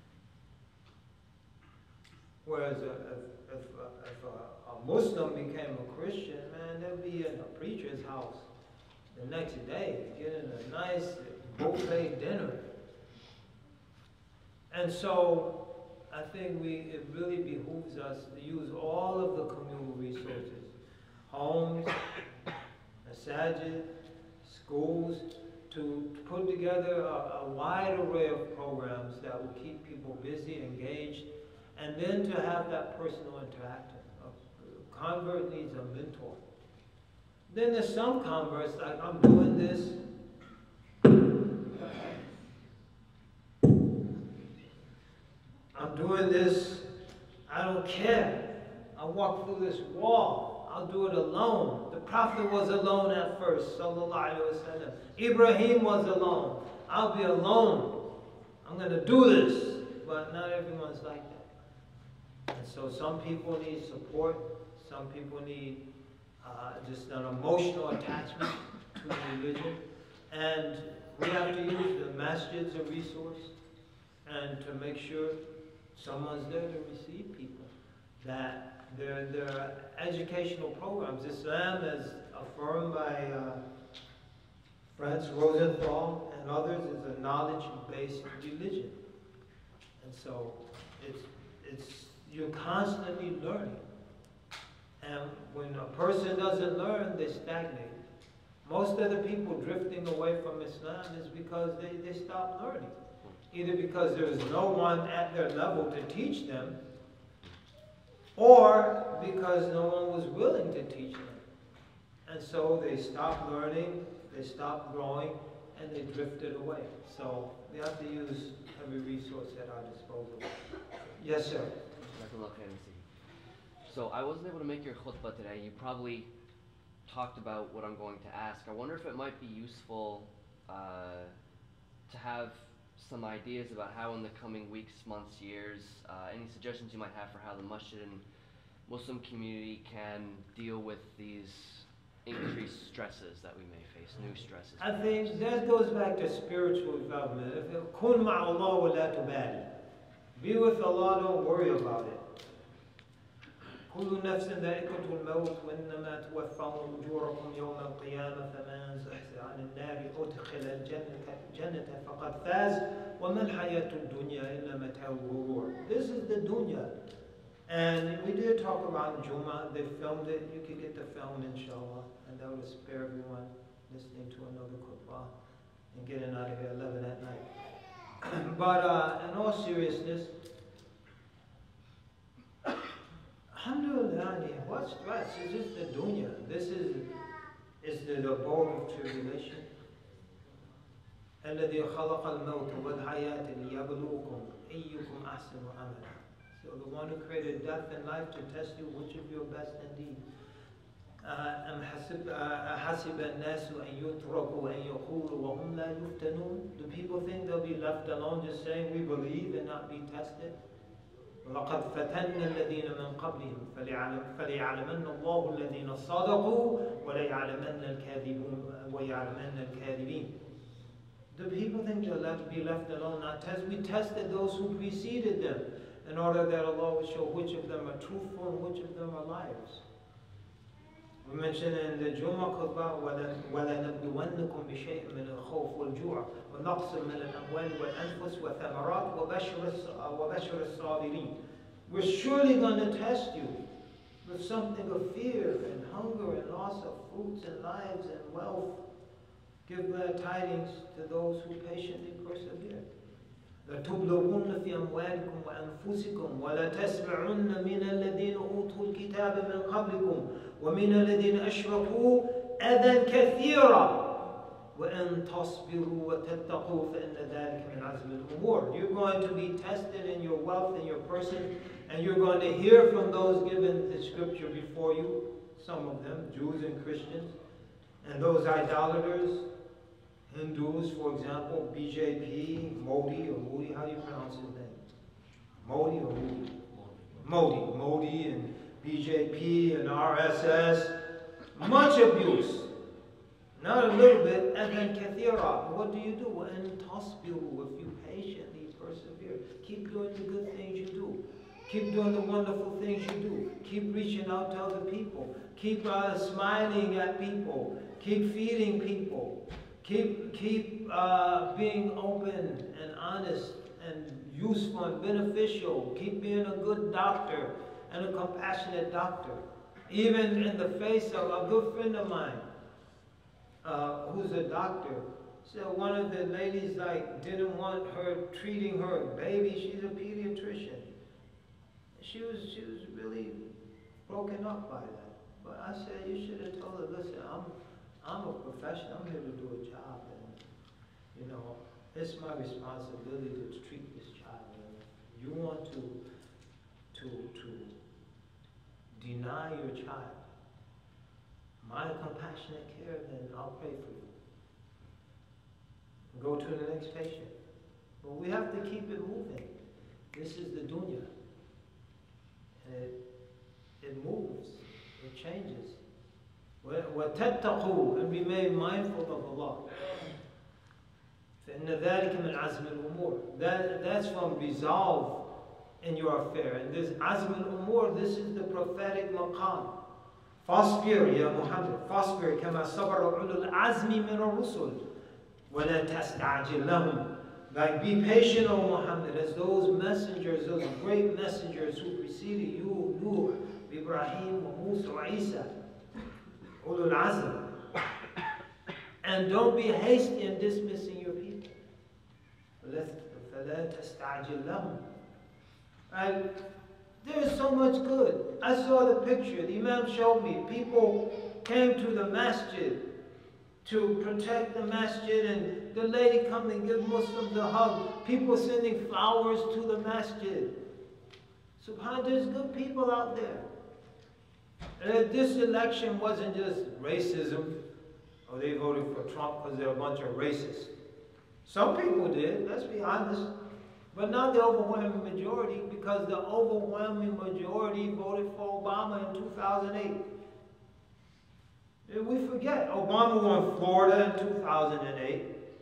Whereas if a Muslim became a Christian, man, they'd be in a preacher's house the next day, getting a nice buffet dinner. And so I think it really behooves us to use all of the communal resources, homes, masajid, schools, to put together a wide array of programs that will keep people busy, engaged, and then to have that personal interaction. A convert needs a mentor. Then there's some converts, like, I'm doing this. I'm doing this. I don't care. I walk through this wall. I'll do it alone. The Prophet was alone at first, sallallahu alaihi wasallam. Ibrahim was alone. I'll be alone. I'm going to do this. But not everyone's like that. And so some people need support. Some people need just an emotional attachment to religion. And we have to use the masjid as a resource and to make sure someone's there to receive people. That there are educational programs. Islam, as affirmed by Franz Rosenthal and others, is a knowledge-based religion. And so you're constantly learning. And when a person doesn't learn, they stagnate. Most of the people drifting away from Islam is because they stop learning. Either because there is no one at their level to teach them, or because no one was willing to teach them. And so they stopped learning, they stopped growing, and they drifted away. So we have to use every resource at our disposal. Yes, sir. So I wasn't able to make your khutbah today. You probably talked about what I'm going to ask. I wonder if it might be useful to have some ideas about how in the coming weeks, months, years, any suggestions you might have for how the masjid and Muslim community can deal with these increased stresses that we may face, new stresses? I think that goes back to spiritual development. Kun ma'Allah wa la tubali. Be with Allah, don't worry about it. كل نفس ذائقة الموت وإنما توفون أجوركم يوم القيامة فمن زحزح عن النار أدخل الجنة فقد فاز وما الحياة الدنيا إلا متاع الغرور. This is the dunya. And we did talk about Juma. They filmed it. You could get the film, inshallah. And that would spare everyone listening to another khutbah and getting out of here 11 at night. But in all seriousness, alhamdulillah, what stress? Is this the dunya? This is the abode of tribulation. الذي خلق الموت والحياة ليبلوكم أيكم أحسن عملا. So the one who created death and life to test you, which of you are best indeed. أحسب الناس أن يتركوا أن يقولوا وهم لا يفتنون. Do people think they'll be left alone just saying we believe and not be tested? وَلَقَدْ فَتَنَّ الَّذِينَ مِنْ قَبْلِهِمْ فَلِيَعْلَمَنَّ اللَّهُ الَّذِينَ صَدَقُوا وَيَعْلَمَنَّ الْكَاذِبِينَ. Do people think they'll be left alone, not tested? We tested those who preceded them in order that Allah would show which of them are truthful and which of them are liars. We mentioned in the Jumu'ah khutbah, وَلَنَبْلُوَنَّكُمْ بِشَيْءٍ مِنَ الْخَوْفِ وَالْجُوعِ وَنَقْصٍ مِنَ الْأَمْوَالِ وَالْأَنفُسِ وَالثَّمَرَاتِ وَبَشِّرِ الصَّابِرِينَ. We're surely going to test you with something of fear and hunger and loss of fruits and lives and wealth. Give glad tidings to those who patiently persevere. لَتُبْلَوُنَّ فِي أَمْوَالِكُمْ وَأَنفُسِكُمْ وَلَتَسْمَعُنَّ مِنَ الَّذِينَ أُوتُوا الْكِتَابَ مِنْ قَبْلِكُمْ وَمِنَ الَّذِينَ أَشْرَكُوا أَذًى كَثِيرًا وَإِن تَصْبِرُوا وَتَتَّقُوا فَإِنَّ ذَلِكَ مِنْ عَزْمِ الْأُمُورِ. You're going to be tested in your wealth and your person, and you're going to hear from those given the scripture before you, some of them, Jews and Christians, and those idolaters, Hindus, for example, BJP, Modi, or Modi, how do you pronounce his name? Modi or Modi? Modi and BJP and RSS. Much abuse. Not a little bit. And then kathira. What do you do? And tasbiru, if you patiently persevere. Keep doing the good things you do. Keep doing the wonderful things you do. Keep reaching out to other people. Keep smiling at people. Keep feeding people. Keep being open and honest and useful and beneficial. Keep being a good doctor and a compassionate doctor. Even in the face of a good friend of mine who's a doctor. So one of the ladies didn't want her treating her baby. She's a pediatrician. She was really broken up by that. But I said, you should have told her, listen, I'm a professional. I'm here to do a job, and it's my responsibility to treat this child. And if you want to deny your child my compassionate care, then I'll pray for you. Go to the next patient. But we have to keep it moving. This is the dunya. And it moves. It changes. وَتَتَّقُوا, and remain mindful of Allah. فَإِنَّ ذَلِكَ مِنْ عَزْمِ الْأُمُورِ. That's from resolve in your affair. And this عَزْمِ الْأُمُورِ, this is the prophetic maqam. فَاصْبِرْ يَا Muhammad. فَاصْبِرْ كَمَا صَبَرَ أُولُو الْعَزْمِ مِنَ الرُّسُلِ وَلَا تَسْتَعْجِلْ لَهُمْ. Be patient, O Muhammad, as those messengers, those great messengers who preceded you, Nuh, Ibrahim, Musa, Isa, Ulul Azm. And don't be hasty in dismissing your people. فَلَا تَسْتَعْجِلْ لَهُمْ. Right? There is so much good. I saw the picture. The Imam showed me. People came to the masjid to protect the masjid, and the lady come and give Muslims a hug. People sending flowers to the masjid. SubhanAllah, there's good people out there. And this election wasn't just racism, or they voted for Trump because they're a bunch of racists. Some people did, let's be honest. But not the overwhelming majority, because the overwhelming majority voted for Obama in 2008. We forget. Obama won Florida in 2008.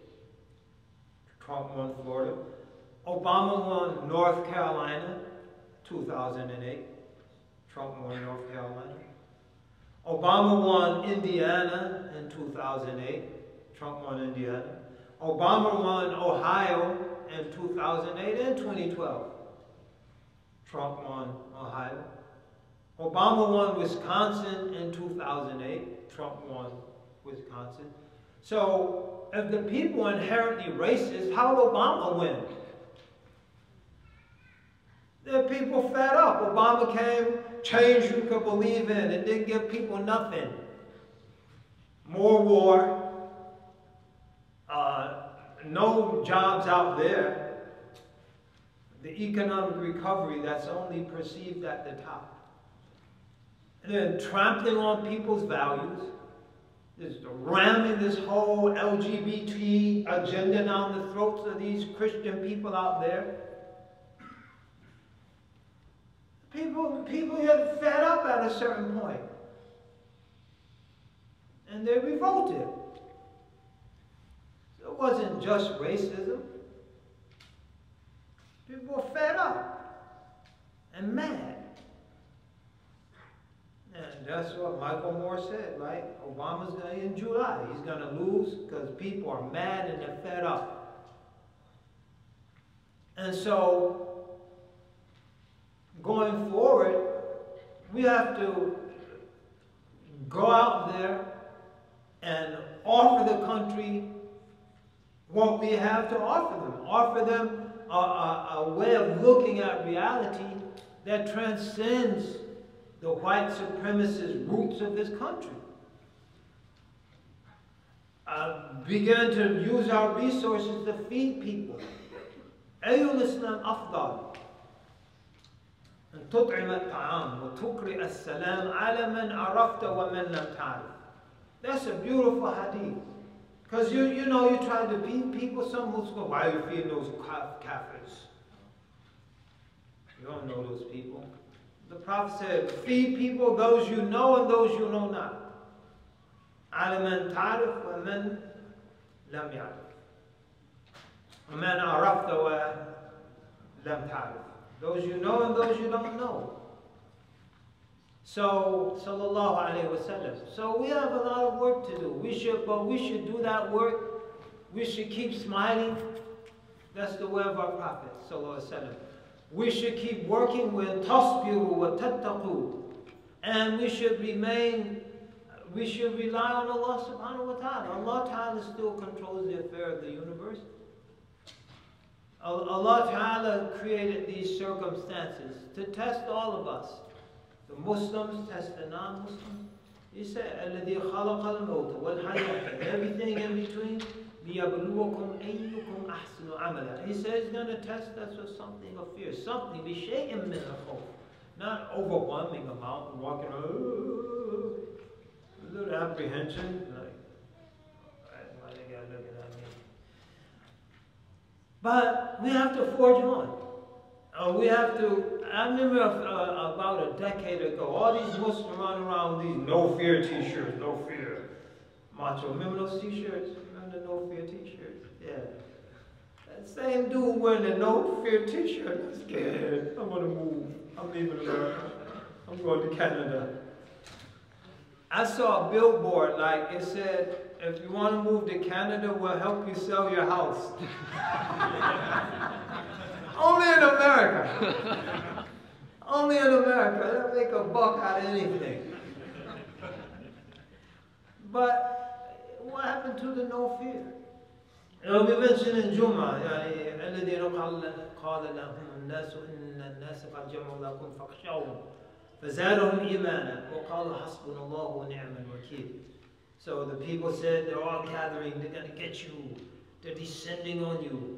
Trump won Florida. Obama won North Carolina, 2008. Trump won North Carolina. Obama won Indiana in 2008. Trump won Indiana. Obama won Ohio in 2008 and 2012. Trump won Ohio. Obama won Wisconsin in 2008. Trump won Wisconsin. So, if the people are inherently racist, how would Obama win? There are people fed up. Obama came, changed you could believe in, and didn't give people nothing. More war, no jobs out there, the economic recovery that's only perceived at the top. And then trampling on people's values, just ramming this whole LGBT agenda down the throats of these Christian people out there. People get fed up at a certain point. And they revolted. So it wasn't just racism. People were fed up and mad. And that's what Michael Moore said, right? Obama's going to, in July, he's going to lose because people are mad and they're fed up. And so, going forward, we have to go out there and offer the country what we have to offer them. Offer them a way of looking at reality that transcends the white supremacist roots of this country. Begin to use our resources to feed people. أي الإسلام أفضل أن تطعم الطعام وتقرئ السلام على من عرفت ومن لم تعرف. That's a beautiful hadith. Because you know, you try to feed people, some Muslims go, why are you feeding those kafirs? You don't know those people. The Prophet said, feed people, those you know and those you know not. على من تعرف ومن لم يعرف. ومن عرفت ولم تعرف. Those you know and those you don't know. So, sallallahu alayhi wa sallam. So we have a lot of work to do. We should do that work. We should keep smiling. That's the way of our Prophet, sallallahu alayhi wa sallam. We should keep working with tasbiru wa tattaqu. And we should rely on Allah subhanahu wa ta'ala. Allah ta'ala still controls the affair of the universe. Allah ta'ala created these circumstances to test all of us. The Muslims test the non-Muslims. He said, الَّذِي خَلَقَ الْمَوْتَ وَالْحَيَاةَ, everything in between, لِيَبْلُوَكُمْ أَيُّكُمْ أَحْسَنُ عَمَلًا. He says he's going to test us with something of fear, something, بِشَيْءٍ مِّنَ الْخَوْفِ. Not overwhelming amount, walking around, a little apprehension, like, why they got looking at me? But we have to forge on. We have to, I remember about a decade ago, all these Muslims running around with these no fear t-shirts, no fear. Macho, remember those t-shirts? Remember the no fear t-shirts? Yeah. That same dude wearing the no fear t-shirt, I'm scared. I'm gonna move. I'm leaving America. I'm going to Canada. I saw a billboard, like it said, if you want to move to Canada, we'll help you sell your house. Only in America. Only in America. They'll make a buck out of anything. But what happened to the no fear? It'll be mentioned in Jum'ah. الَّذِينَ قَالَ لَهُمُ النَّاسُ إِنَّ النَّاسَ قَدْ جَمَعُوا لَكُمْ فَاخْشَوْهُمْ فَزَادَهُمْ إِيمَانًا وَقَالُوا حَسْبُنَا اللَّهُ وَنِعْمَ الْوَكِيلُ. So the people said, they're all gathering, they're going to get you, they're descending on you.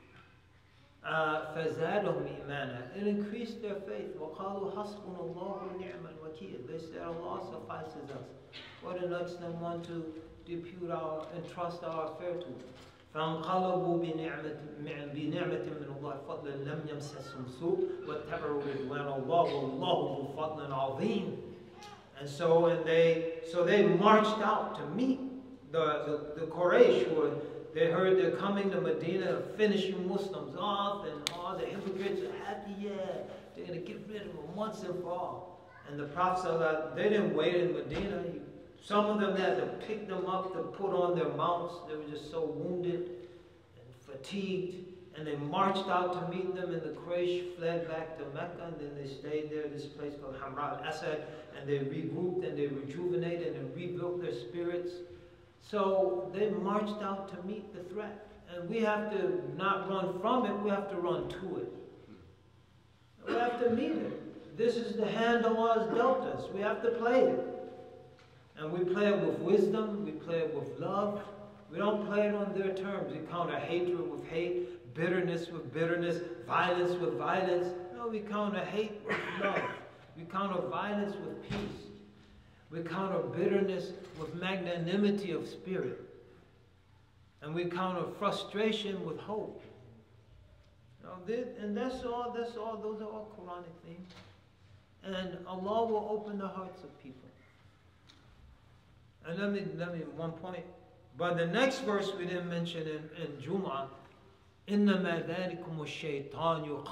فَزَادَهُمْ إِيمَانًا. It increased their faith. وَقَالُوا حَسْبُنَا اللَّهُ وَنِعْمَ الْوَكِيلُ. They said, Allah suffices us. What an excellent one to depute our and trust our affair to. فانقلبوا بنعمة من الله فضل لم يمسسهم سوء واتبعوا رضوان الله والله ذو فضل عظيم. And so they marched out to meet the Quraysh, who they heard they're coming to Medina to finish you Muslims off, and all the hypocrites are happy, yeah, they're going to get rid of them once and for all. And the Prophet ﷺ, they didn't wait in Medina. Some of them had to pick them up to put on their mounts. They were just so wounded and fatigued. And they marched out to meet them, and the Quraysh fled back to Mecca, and then they stayed there, this place called Hamra al-Asad, and they regrouped and they rejuvenated and rebuilt their spirits. So they marched out to meet the threat. And we have to not run from it, we have to run to it. We have to meet it. This is the hand Allah has dealt us. We have to play it. And we play it with wisdom, we play it with love. We don't play it on their terms. We counter hatred with hate, bitterness with bitterness, violence with violence. No, we counter hate with love. We counter violence with peace. We counter bitterness with magnanimity of spirit. And we counter frustration with hope. And those are all Quranic things. And Allah will open the hearts of people. And let me one point. But the next verse we didn't mention in Jum'ah, إِنَّمَا ذَلِكُمُ الشَّيْطَانُ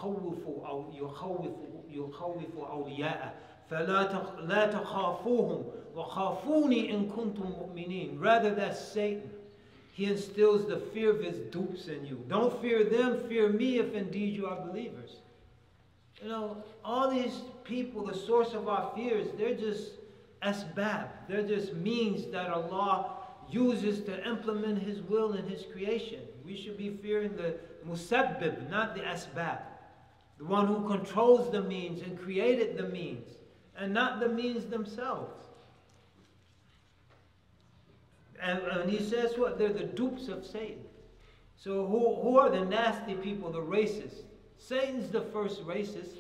يُخَوِّفُ أَوْلِيَاءَهُ فَلَا تَخَافُوهُمْ وَخَافُونِي إِن كُنتُم مُؤْمِنِينَ. Rather, that's Satan. He instills the fear of his dupes in you. Don't fear them, fear me if indeed you are believers. You know, all these people, the source of our fears, they're just asbab. They're just means that Allah uses to implement His will in His creation. We should be fearing the musabbib, not the asbab. The one who controls the means and created the means, and not the means themselves. And he says what? They're the dupes of Satan. So who are the nasty people, the racists? Satan's the first racist.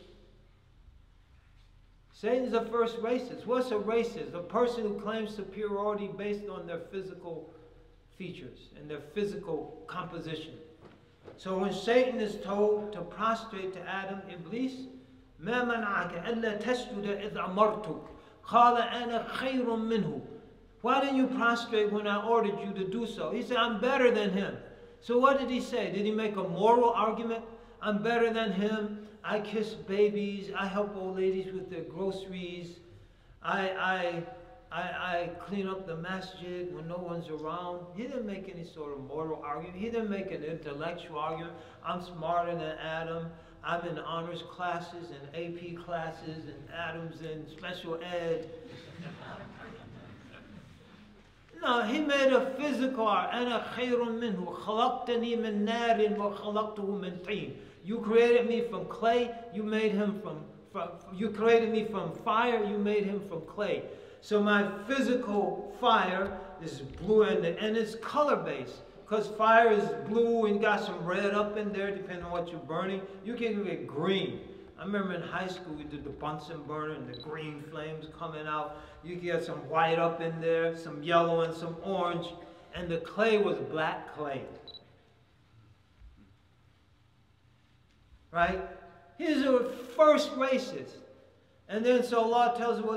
Satan's the first racist. What's a racist? A person who claims superiority based on their physical features and their physical composition. So when Satan is told to prostrate to Adam, Iblis, مَا مَنْعَكَ أَلَّا تَسْجُدَ إِذْ أَمَرْتُكَ قَالَ أَنَا خَيْرٌ مِّنْهُ. Why didn't you prostrate when I ordered you to do so? He said, I'm better than him. So what did he say? Did he make a moral argument? I'm better than him. I kiss babies. I help old ladies with their groceries. I clean up the masjid when no one's around. He didn't make any sort of moral argument. He didn't make an intellectual argument. I'm smarter than Adam. I'm in honors classes and AP classes, and Adam's in special ed. No, he made a physical أَنَا خَيْرٌ مِّنْهُ خَلَقْتَنِي مِنْ نَارٍ وَخَلَقْتُهُ مِنْ طِينٍ. You created me from clay, you made him you created me from fire, you made him from clay. So my physical fire is blue and it's color-based. Because fire is blue and got some red up in there depending on what you're burning. You can get green. I remember in high school we did the Bunsen burner and the green flames coming out. You can get some white up in there, some yellow and some orange. And the clay was black clay. Right? He's the first racist. And then so Allah tells us, well,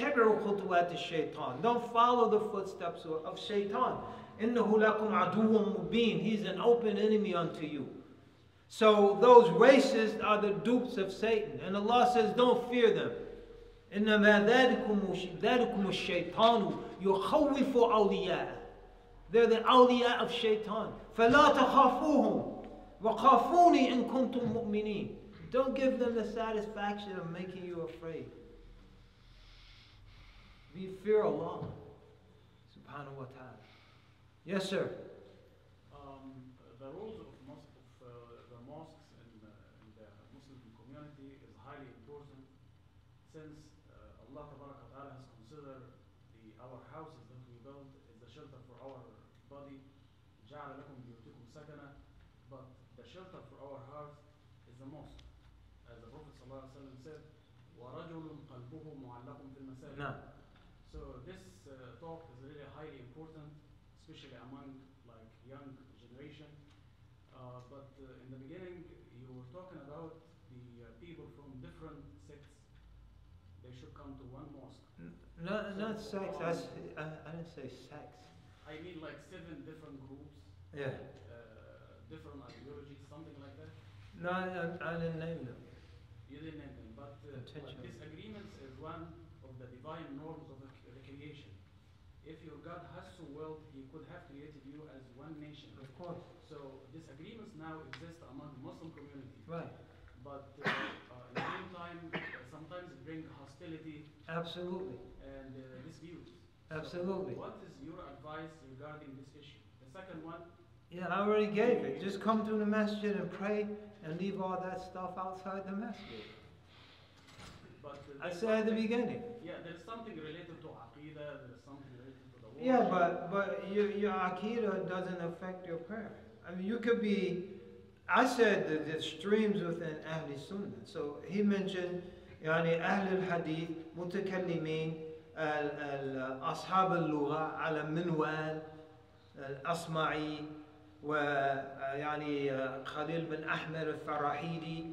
don't follow the footsteps of Shaitan. إِنَّهُ لَكُمْ عَدُوٌ مُبِينٌ. He's an open enemy unto you. So those racists are the dupes of Satan. And Allah says, don't fear them. إِنَّمَا ذَلِكُمُ الشَّيْطَانُ يُخَوِّفُ أَوْلِيَاءَهُ. They're the awliya of Shaitan. فَلَا تَخَافُوهُمْ وَخَافُونِي إِن كُنتُم مُؤْمِنِينَ. Don't give them the satisfaction of making you afraid. We fear Allah subhanahu wa ta'ala. Yes, sir. The roles of the mosques in the Muslim community is highly important, since Allah Ta'ala has considered our houses that we build as a shelter for our body. جَعَلَ لَكُمْ بِيُوتِكُمْ سَكَنًا. But the shelter for our heart is the mosque. As the Prophet ﷺ said, وَرَجُلٌ قَلْبُهُ مُعَلَّقٌ فِي الْمَسَاجِدِ. No. So this talk is really highly important, especially among like young generation. But in the beginning, you were talking about the people from different sects. They should come to one mosque. Not sex. I didn't say sex. I mean like 7 different groups, Yeah. different ideologies, something like that. No, I didn't name them. You didn't name them, but Intentionally. disagreements is one of the divine norms of the creation. If your God has so willed, He could have created you as one nation. Of course. So disagreements now exist among Muslim community. Right. But in the meantime, sometimes it brings hostility Absolutely. and disputes. Absolutely. So what is your advice regarding this issue? The second one, Yeah, I already gave it. Just come to the masjid and pray and leave all that stuff outside the masjid. but I there's said at the something- beginning. Yeah, there's something related to Aqidah, there's something related to the Yeah, worship. but your Aqidah doesn't affect your prayer. I mean, you could be, I said that the streams within Ahl Sunnah. So he mentioned, يعني أهل الحديث متكلمين أصحاب اللغة على منوال الأصمعي ويعني خليل بن أحمد الفراحيدي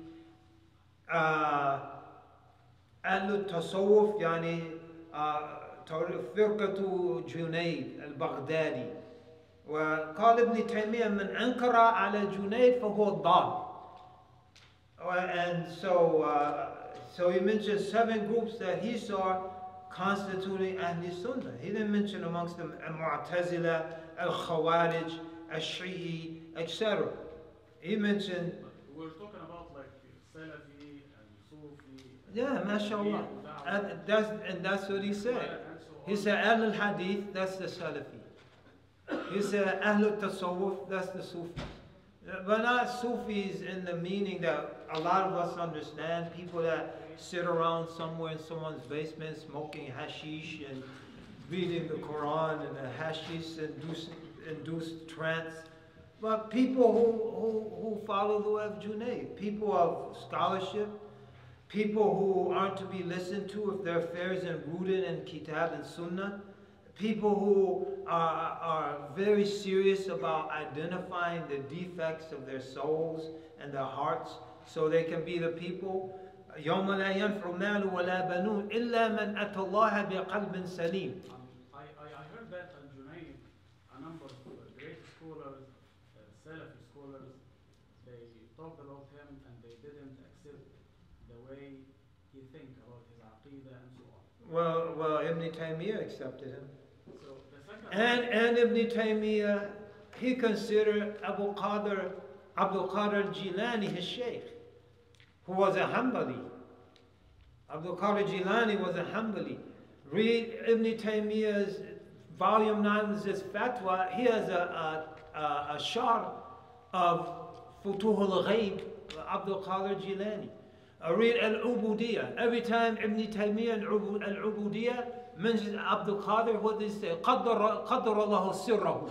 أهل التصوف يعني فرقة جنيد البغدادي وقال ابن تيمية من أنكر على جنيد فهو الضال. And so he mentioned 7 groups that he saw constituting Ahl Sunnah. He didn't mention amongst them Mu'tazila, Al-Khawarij, Al-Shi'i, etc. He mentioned, We're talking about like Salafi and Sufi. yeah, mashallah. And that's what he said. And so He on. said Ahl al-Hadith, that's the Salafi. He said Ahl al-Tasawwuf, that's the Sufis. But not Sufis in the meaning that a lot of us understand. People that sit around somewhere in someone's basement smoking hashish and reading the Quran and the hashish induced trance. But people who follow the way of Junayd, people of scholarship, people who aren't to be listened to if their affairs are rooted in Kitab and Sunnah, people who are very serious about identifying the defects of their souls and their hearts so they can be the people. يوم لا ينفع مال ولا بنون إلا من أتى الله بقلب سليم. I heard that Al-Junayd, a number of great scholars, Salafi scholars, they talked about him and they didn't accept the way he think about his aqidah and so on. Well, Ibn Taymiyyah accepted him. So the second And Ibn Taymiyyah, he considered Abdul Qadir Jilani his sheikh, who was a Hanbali. Abdul Qadir Jilani was a Hanbali. Read Ibn Taymiyyah's volume 9 was his fatwa. He has a shar of Futuh al-Ghaib, Abdul Qadir Jilani. Read Al-Ubudiyah. Every time Ibn Taymiyyah and Al-Ubudiyah mentions Abdul Qadir, what does he say? قدر الله سره.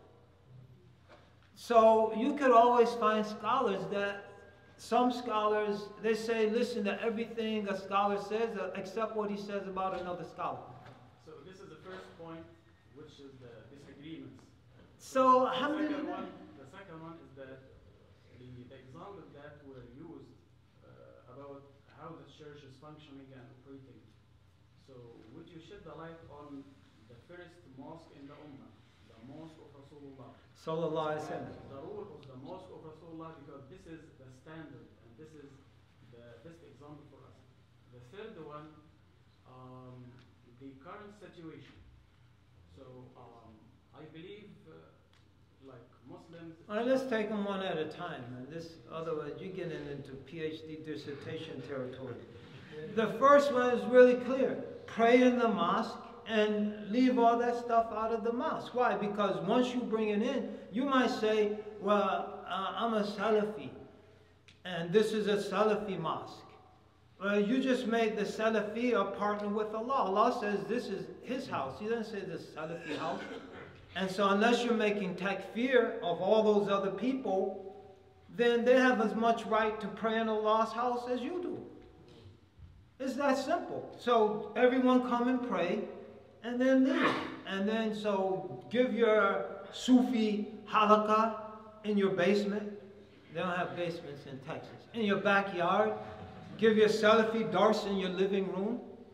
So you could always find scholars that, some scholars, they say, listen to everything a scholar says except what he says about another scholar. So this is the first point, which is the disagreements. So, The alhamdulillah. second one is that the examples that were used about how the church is functioning and operating. So would you shed the light on the first mosque in the Ummah, the mosque of Rasulullah? Sallallahu Alaihi Wasallam. The rule of the mosque of Rasulullah, because this is the standard and this is the best example for us. The third one, the current situation. So I believe like Muslims. All right, let's take them one at a time. And this, otherwise, you're getting into PhD dissertation territory. The first one is really clear. Pray in the mosque and leave all that stuff out of the mosque. Why? Because once you bring it in, you might say, well, I'm a Salafi, and this is a Salafi mosque. Well, you just made the Salafi a partner with Allah. Allah says this is His house. He doesn't say this Salafi house. And so unless you're making takfir of all those other people, then they have as much right to pray in Allah's house as you do. It's that simple. So everyone come and pray, and then leave. And then so give your Sufi halaqah in your basement. They don't have basements in Texas. In your backyard. Give your Salafi dars in your living room.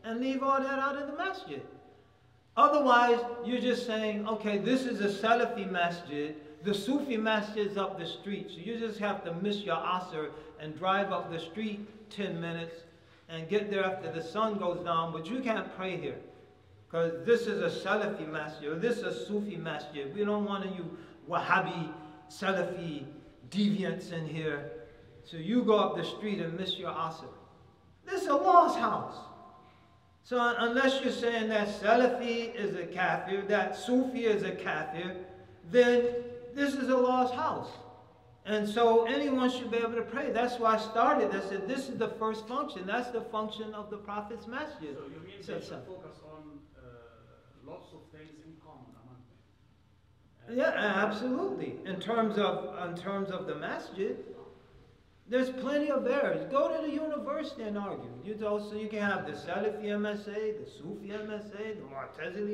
and leave all that out of the masjid. Otherwise, you're just saying, okay, this is a Salafi masjid. The Sufi masjid is up the street. So you just have to miss your Asr and drive up the street 10 minutes and get there after the sun goes down. But you can't pray here. Because this is a Salafi masjid, or this is a Sufi masjid. We don't want you Wahhabi, Salafi deviants in here. So you go up the street and miss your Asr. This is Allah's house. So unless you're saying that Salafi is a kafir, that Sufi is a kafir, then this is Allah's house. And so anyone should be able to pray. That's why I started. I said this is the first function. That's the function of the Prophet's masjid. So you mean they should focus on lots of things in common among them? Yeah, absolutely. In terms of the masjid, there's plenty of areas. Go to the university and argue. So you can have the Salafi MSA, the Sufi MSA, the Mu'tazili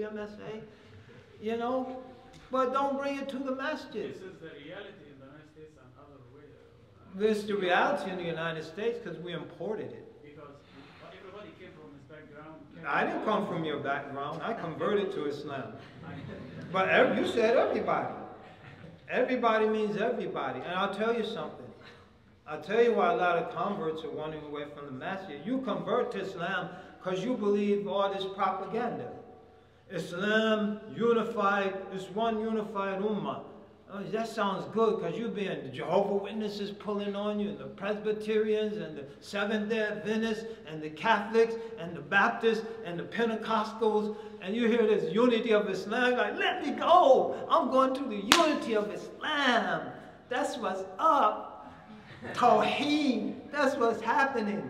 MSA, but don't bring it to the masjid. This is the reality in the United States and other ways. This is the reality in the United States because we imported it. Because everybody came from this background. I didn't come from your background. I converted to Islam. But you said everybody. Everybody means everybody. And I'll tell you something. I'll tell you why a lot of converts are running away from the masjid. You convert to Islam because you believe all this propaganda. Islam, unified, it's one unified ummah. Oh, that sounds good because you've been the Jehovah's Witnesses pulling on you, and the Presbyterians, and the Seventh-day Adventists, and the Catholics, and the Baptists, and the Pentecostals, and you hear this unity of Islam, like, let me go. I'm going to the unity of Islam. That's what's up. Tawheed, that's what's happening.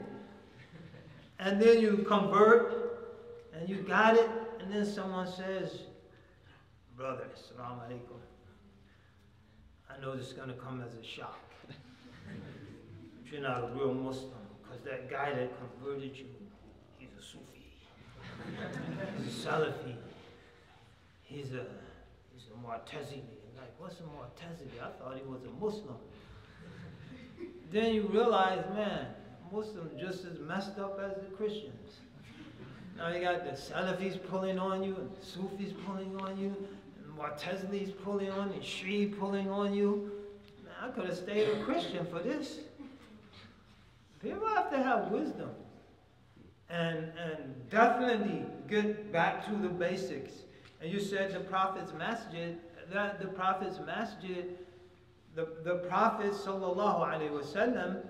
And then you convert, and you got it, and then someone says, brother, Assalamu alaikum. I know this is going to come as a shock. But you're not a real Muslim, because that guy that converted you, he's a Sufi. He's a Salafi. He's a Mu'tazili. Like, what's a Mu'tazili? I thought he was a Muslim. Then you realize, man, Muslims just as messed up as the Christians. Now you got the Salafis pulling on you, and the Sufis pulling on you, and Mu'tazilis pulling on you, and Shia pulling on you. Man, I could have stayed a Christian for this. People have to have wisdom. And definitely get back to the basics. And you said the Prophet's masjid, that the Prophet's masjid, the Prophet sallallahu alaihi wasallam,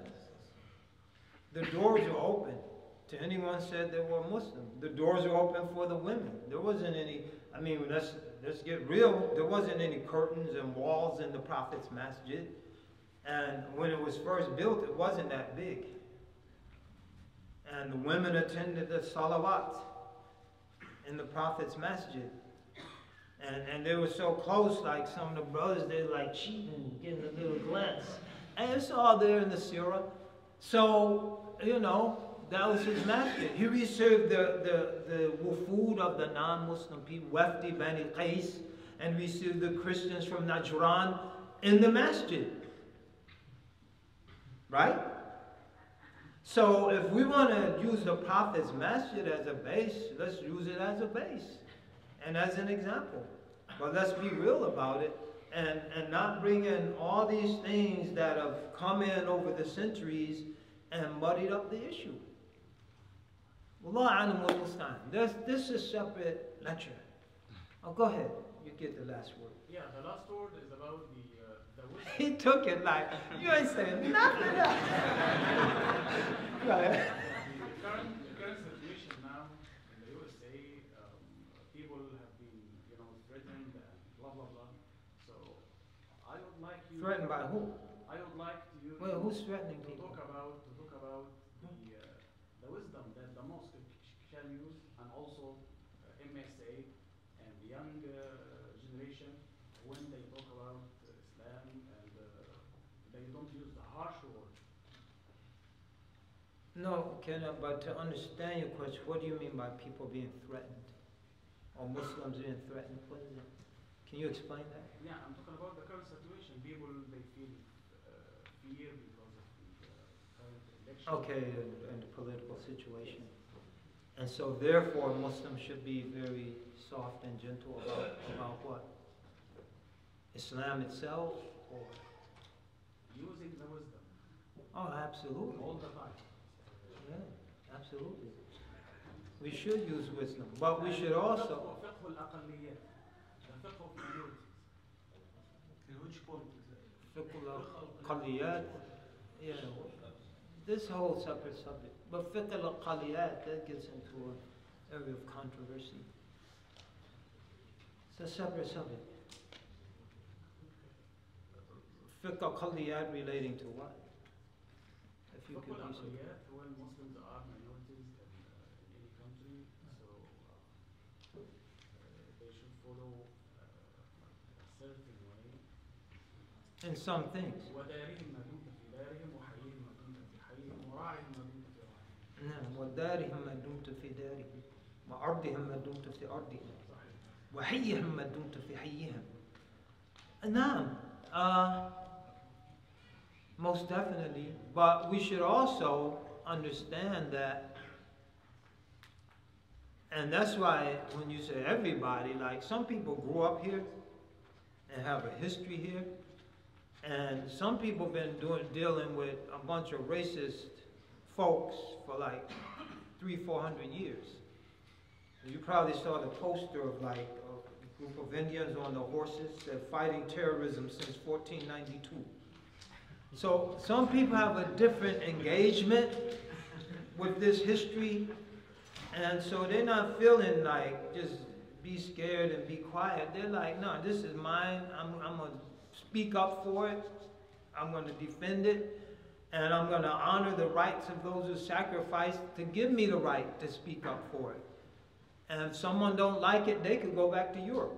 the doors were open to anyone said they were Muslim. The doors were open for the women. There wasn't any, I mean, let's get real. There wasn't any curtains and walls in the Prophet's masjid. And when it was first built, it wasn't that big. And the women attended the salawat in the Prophet's masjid. And they were so close, like some of the brothers, they were like cheating, getting a little glance. And it's all there in the seerah. So, that was his masjid. He received the wufud of the non-Muslim people, Wafdi Bani Qais, and received the Christians from Najran in the masjid. Right? So if we want to use the Prophet's masjid as a base, let's use it as a base and as an example. But let's be real about it and not bring in all these things that have come in over the centuries and muddied up the issue. Wallahu a'lam wal musta'an. This is a separate lecture. Oh, go ahead. You get the last word. Yeah, the last word is about the wisdom. He took it like, you ain't saying nothing else. Go ahead. The current situation now in the USA, people have been, threatened and blah blah blah. So I would like you. Threatened by who? I would like you. Well, who's threatening to people? talk about the wisdom that the mosque can use, and also MSA and the young generation when they talk about Islam, and they don't use the harsh word. No, but to understand your question, what do you mean by people being threatened? Or Muslims being threatened? What is it? Can you explain that? Yeah, I'm talking about the current situation. People, they feel fear because of the current election. Okay, and the political situation. And so therefore Muslims should be very soft and gentle about what? Islam itself, or? Using the wisdom Oh, absolutely. all the time. Yeah, absolutely. We should use wisdom, but we should also. فقه الأقليات. The fiqh of minorities. In which point exactly? fiqh al-qaliyat, yeah, this whole separate subject. But fiqh al-qaliyat, that gets into an area of controversy. It's a separate subject. Fiqh al-qaliyat relating to what? If you فقه could use it. الأقليات when Muslims are minorities in any country, so they should follow a certain way. In some things. ودارهم ما دمت في دارهم وحيهم ما دمت في حيهم وراعهم ما دمت في راعهم. نعم ودارهم ما دمت في دارهم وأرضهم ما دمت في أرضهم وحيهم ما دمت في حيهم. نعم, most definitely, but we should also understand that, and that's why when you say everybody, like some people grew up here and have a history here, and some people been dealing with a bunch of racist folks for like 300-400 years. You probably saw the poster of like a group of Indians on the horses that fighting terrorism since 1492. So some people have a different engagement with this history, and so they're not feeling like just be scared and be quiet. They're like, no, this is mine. I'm going to speak up for it. I'm going to defend it. And I'm going to honor the rights of those who sacrificed to give me the right to speak up for it. And if someone don't like it, they could go back to Europe.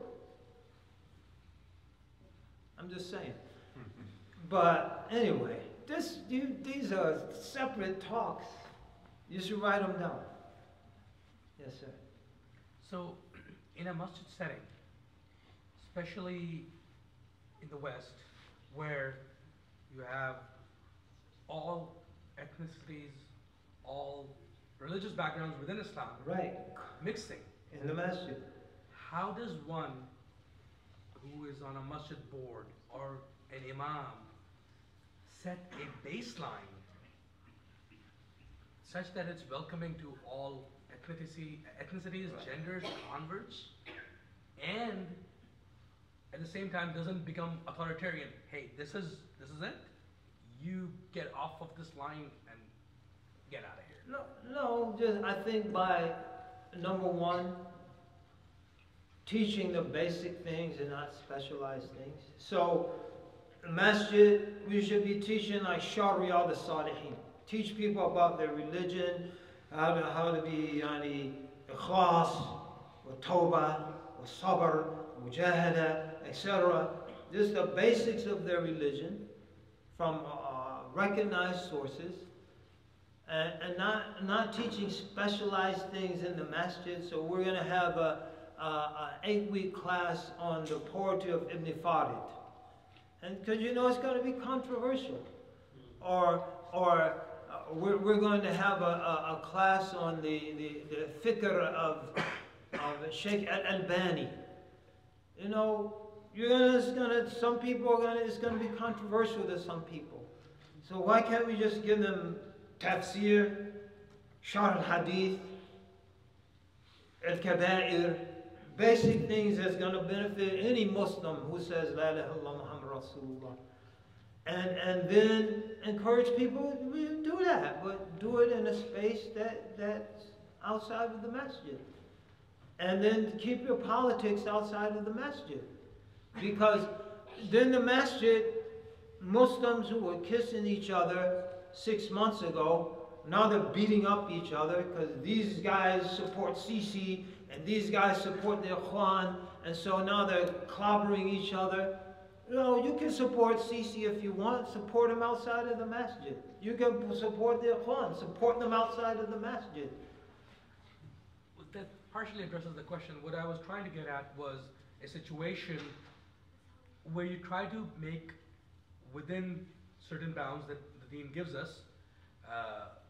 I'm just saying. But anyway, these are separate talks. You should write them down. Yes, sir. So, in a masjid setting, especially in the West, where you have all ethnicities, all religious backgrounds within Islam Right. mixing, In the masjid. how does one who is on a masjid board or an imam set a baseline such that it's welcoming to all ethnicities, genders, converts, and at the same time doesn't become authoritarian? Hey, this is it. You get off of this line and get out of here. No, just I think by number one, teaching the basic things and not specialized things. So, masjid, we should be teaching like Sharia al-Salihin. Teach people about their religion, how to be ikhlas, wa tawbah, wa sabr, mujahada, etc. Just the basics of their religion from recognized sources, and not teaching specialized things in the masjid. So we're going to have a 8-week class on the poetry of Ibn Farid, and because it's going to be controversial, or we're going to have a class on the fikr of Sheikh Al-Albani. Some people it's going to be controversial to some people. So why can't we just give them tafsir, sharh al-hadith, al-kaba'ir, basic things that's going to benefit any Muslim who says La ilaha illallah Muhammad Rasulullah. And then encourage people to do that, but do it in a space that's outside of the masjid. And then keep your politics outside of the masjid. Because then the masjid, Muslims who were kissing each other 6 months ago, now they're beating up each other because these guys support Sisi and these guys support the Ikhwan, and so now they're clobbering each other. You can support Sisi if you want, support them outside of the masjid. You can support the Ikhwan, support them outside of the masjid. That partially addresses the question. What I was trying to get at was a situation where you try to make, within certain bounds that the deen gives us,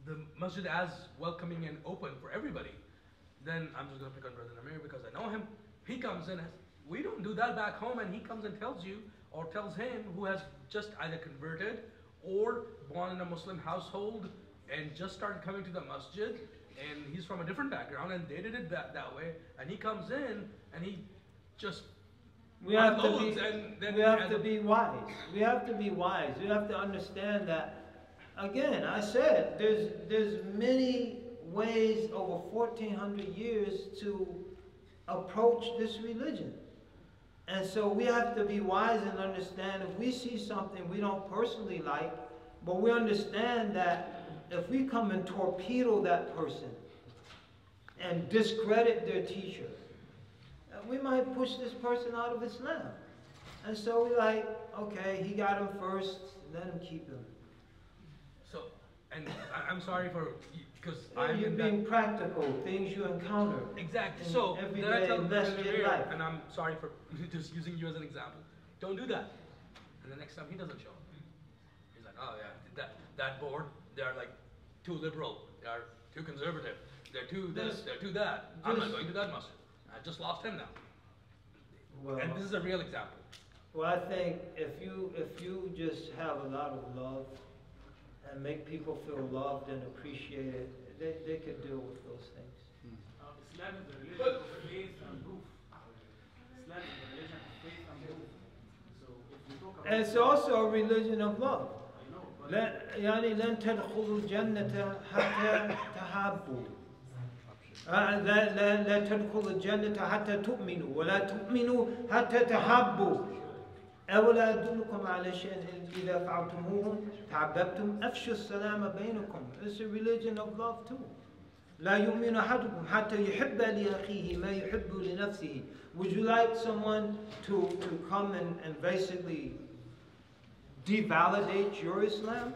the masjid as welcoming and open for everybody, then I'm just going to pick on Brother Amir because I know him. He comes in, we don't do that back home, and he comes and tells you, or tells him who has just either converted or born in a Muslim household and just started coming to the masjid, and he's from a different background and they did it that way, and he comes in and he just We have to unloads be, and then we have to be wise. We have to be wise. We have to understand that, again, I said, there's many ways over 1,400 years to approach this religion. And so we have to be wise and understand if we see something we don't personally like, but we understand that if we come and torpedo that person and discredit their teacher, we might push this person out of Islam. And so we're like, okay, he got him first, let him keep him. So, and I'm sorry for, because You're being practical, things you encounter. Exactly. in So then I everyday tell masjid Brother life. and I'm sorry for just using you as an example. Don't do that. And the next time he doesn't show. He's like, oh yeah, that board, they're like too liberal, they're too conservative, they're too this, they're too that. I'm not going to that masjid. I just lost him now. Well, And this is a real example. well, I think if you just have a lot of love and make people feel loved and appreciated, they could deal with those things. Islam is the religion of faith and proof. Islam is the religion of faith and proof. So if we talk about And it's also a religion of love. I know, but يعني لن تدخلوا الجنة حتى تحابوا. لا تدخلوا الجنة حتى تؤمنوا ولا تؤمنوا حتى تحابوا. أولا أدلكم على شيء إذا فعلتموه تعبدتم أفشوا السلام بينكم. It's a religion of love too. لا يؤمن أحدكم حتى يحب لأخيه ما يحب لنفسه. Would you like someone to come and basically devalidate your Islam?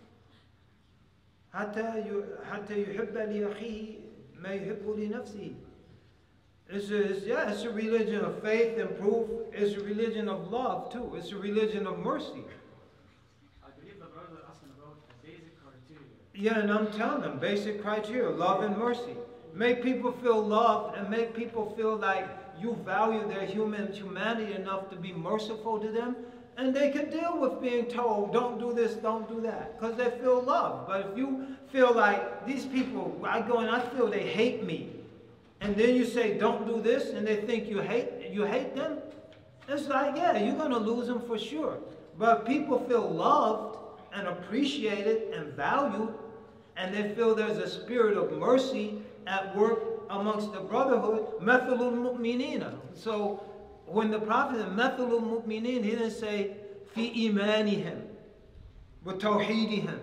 حتى يحب لأخيه ما يحب لنفسه. It's a religion of faith and proof. It's a religion of love too. It's a religion of mercy. I believe the brother is asking about the basic criteria. Yeah, and I'm telling them basic criteria, love and mercy. Make people feel loved and make people feel like you value their humanity enough to be merciful to them. And they can deal with being told, don't do this, don't do that, because they feel loved. But if you feel like these people, I go and I feel they hate me, and then you say, don't do this, and they think you hate them, it's like, yeah, you're going to lose them for sure. But if people feel loved and appreciated and valued, and they feel there's a spirit of mercy at work amongst the brotherhood, mathalul mu'minina. So when the Prophet said mathalul mu'minin, he didn't say fi imanihim, wa tawheedihim,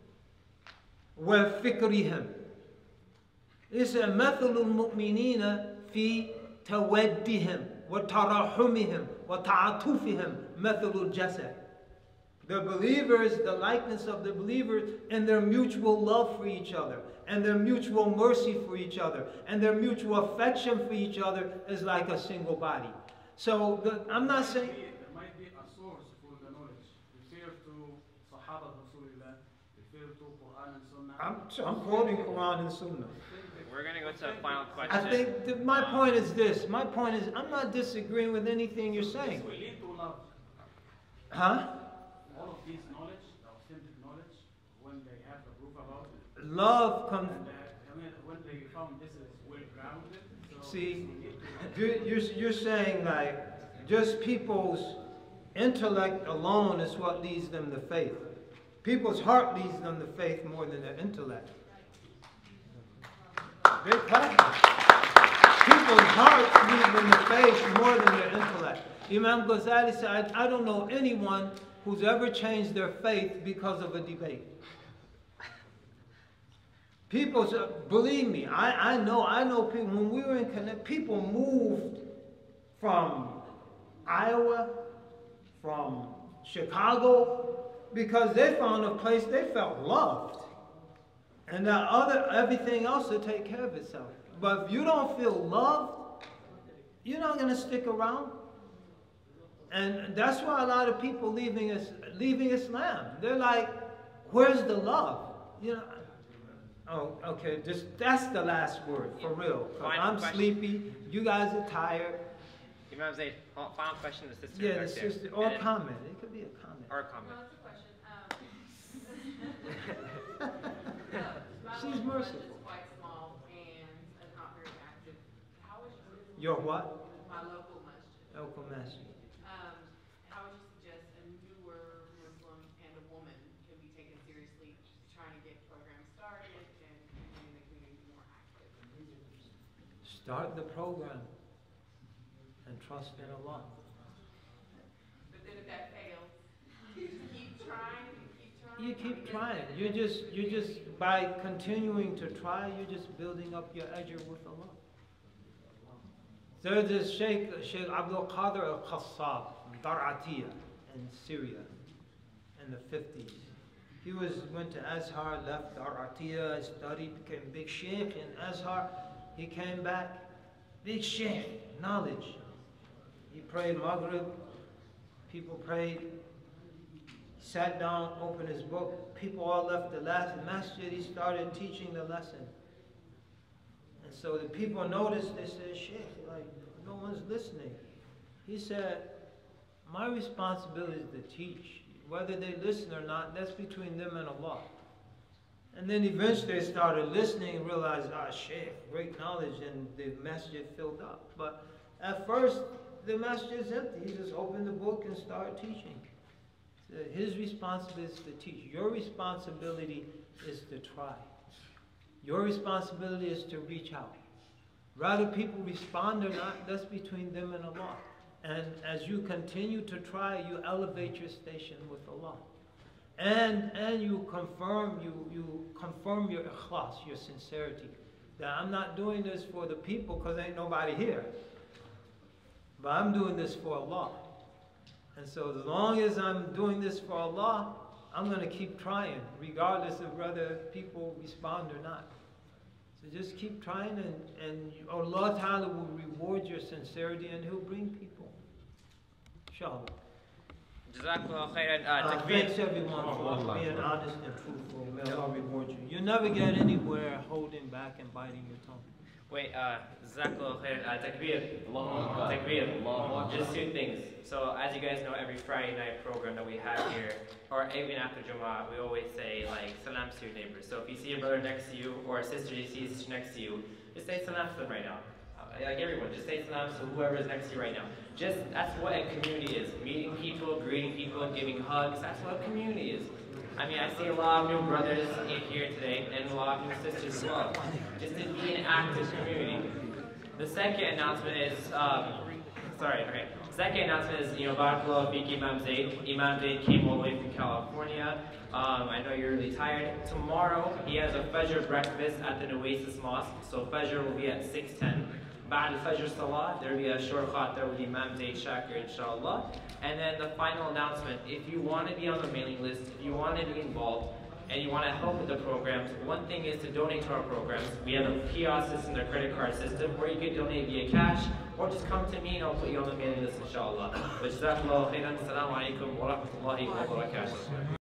wa fikrihim. He said mathalul mu'minina fi tawaddihim, wa tarahumihim, wa ta'atufihim, mathalul jasad. The believers, the likeness of the believers in their mutual love for each other, and their mutual mercy for each other, and their mutual affection for each other is like a single body. So I'm not saying... There might be a source for the knowledge. Refer to Sahaba Rasulullah, refer to Quran and Sunnah. I'm quoting Quran and Sunnah. We're going to go to a final question. I think my point is this. My point is I'm not disagreeing with anything you're saying. We lead to love. Huh? All of these knowledge, the authentic knowledge, when they have the proof about it, Love comes... and when they found this is well grounded. So See, we need to you're saying like just people's intellect alone is what leads them to faith. People's heart leads them to faith more than their intellect. They're practical. People's hearts lead them to faith more than their intellect. Imam Ghazali said, I don't know anyone who's ever changed their faith because of a debate. People, believe me, I know people, when we were in Connect, people moved from Iowa, from Chicago, because they found a place they felt loved. And that everything else will take care of itself. But if you don't feel loved, you're not going to stick around. And that's why a lot of people leaving Islam. They're like, where's the love? You know, Oh, okay. That's the last word, for real. 'Cause Final I'm question. sleepy. You guys are tired. Imam Zaid, final question to the sister. Yeah, back the there. sister. Or And then- comment. It could be a comment. Or a comment. Well, it's a question. She's merciful. It's quite small and not very active. How would you? Your what? My local masjid. Local message. How would you suggest a newer Muslim and a woman can be taken seriously trying to get programs started and making the community more active? Start the program and trust in Allah. But then if that fails, you just keep trying and keep trying. You keep trying. You just by continuing to try, you're just building up your ajr with Allah. There's this Sheikh Abdul Qadir al-Khassab from Dar'atiyah in Syria in the 50s. He went to Azhar, left Dar'atiyah, studied, became a big sheikh in Azhar. He came back, big sheikh, knowledge. He prayed Maghrib, people prayed, sat down, opened his book, people all left the last masjid, he started teaching the lesson. And so the people noticed, they said, Sheikh, like, no one's listening. He said, my responsibility is to teach. Whether they listen or not, that's between them and Allah. And then eventually they started listening and realized, Sheikh, great knowledge, and the masjid filled up. But at first, the masjid's empty. He just opened the book and started teaching. So his responsibility is to teach. Your responsibility is to try. Your responsibility is to reach out. Whether people respond or not, that's between them and Allah. And as you continue to try, you elevate your station with Allah. And you confirm your ikhlas, your sincerity. That I'm not doing this for the people because ain't nobody here. But I'm doing this for Allah. And so as long as I'm doing this for Allah, I'm going to keep trying, regardless of whether people respond or not. So just keep trying, and Allah Ta'ala will reward your sincerity, and He'll bring people. Inshallah. Jazakallah khairan. Thanks everyone for being honest and truthful. May Allah reward you. You never get anywhere holding back and biting your tongue. Wait, Jazakallah khairan. Takbir. Takbir. Just two things. So, as you guys know, every Friday night program that we have here, or even after Jummah, we always say, like, salam to your neighbors. So, if you see a brother next to you, or a sister you see a sister next to you, just say salam to them right now. Like everyone, just say salam to whoever is next to you right now. That's what a community is. Meeting people, greeting people, giving hugs. That's what a community is. I mean, I see a lot of new brothers in here today, and a lot of new sisters as well. Just to be an active community. The second announcement is, Second announcement is, Barakallahu Fiki Imam Zaid. Imam Zaid came all the way from California. I know you're really tired. Tomorrow, he has a Fajr breakfast at the Oasis Mosque. So Fajr will be at 6:10. Ba'd al-Fajr Salah, there will be a short khatir with Imam Zaid Shakir, inshallah. And then the final announcement, if you want to be on the mailing list, if you want to be involved, and you want to help with the programs, one thing is to donate to our programs. We have a kiosk system, a credit card system, where you can donate via cash, or just come to me and I'll put you on the mailing list, inshallah. Jazakallahu khairan. Assalamu alaikum wa rahmatullahi wa barakatuh.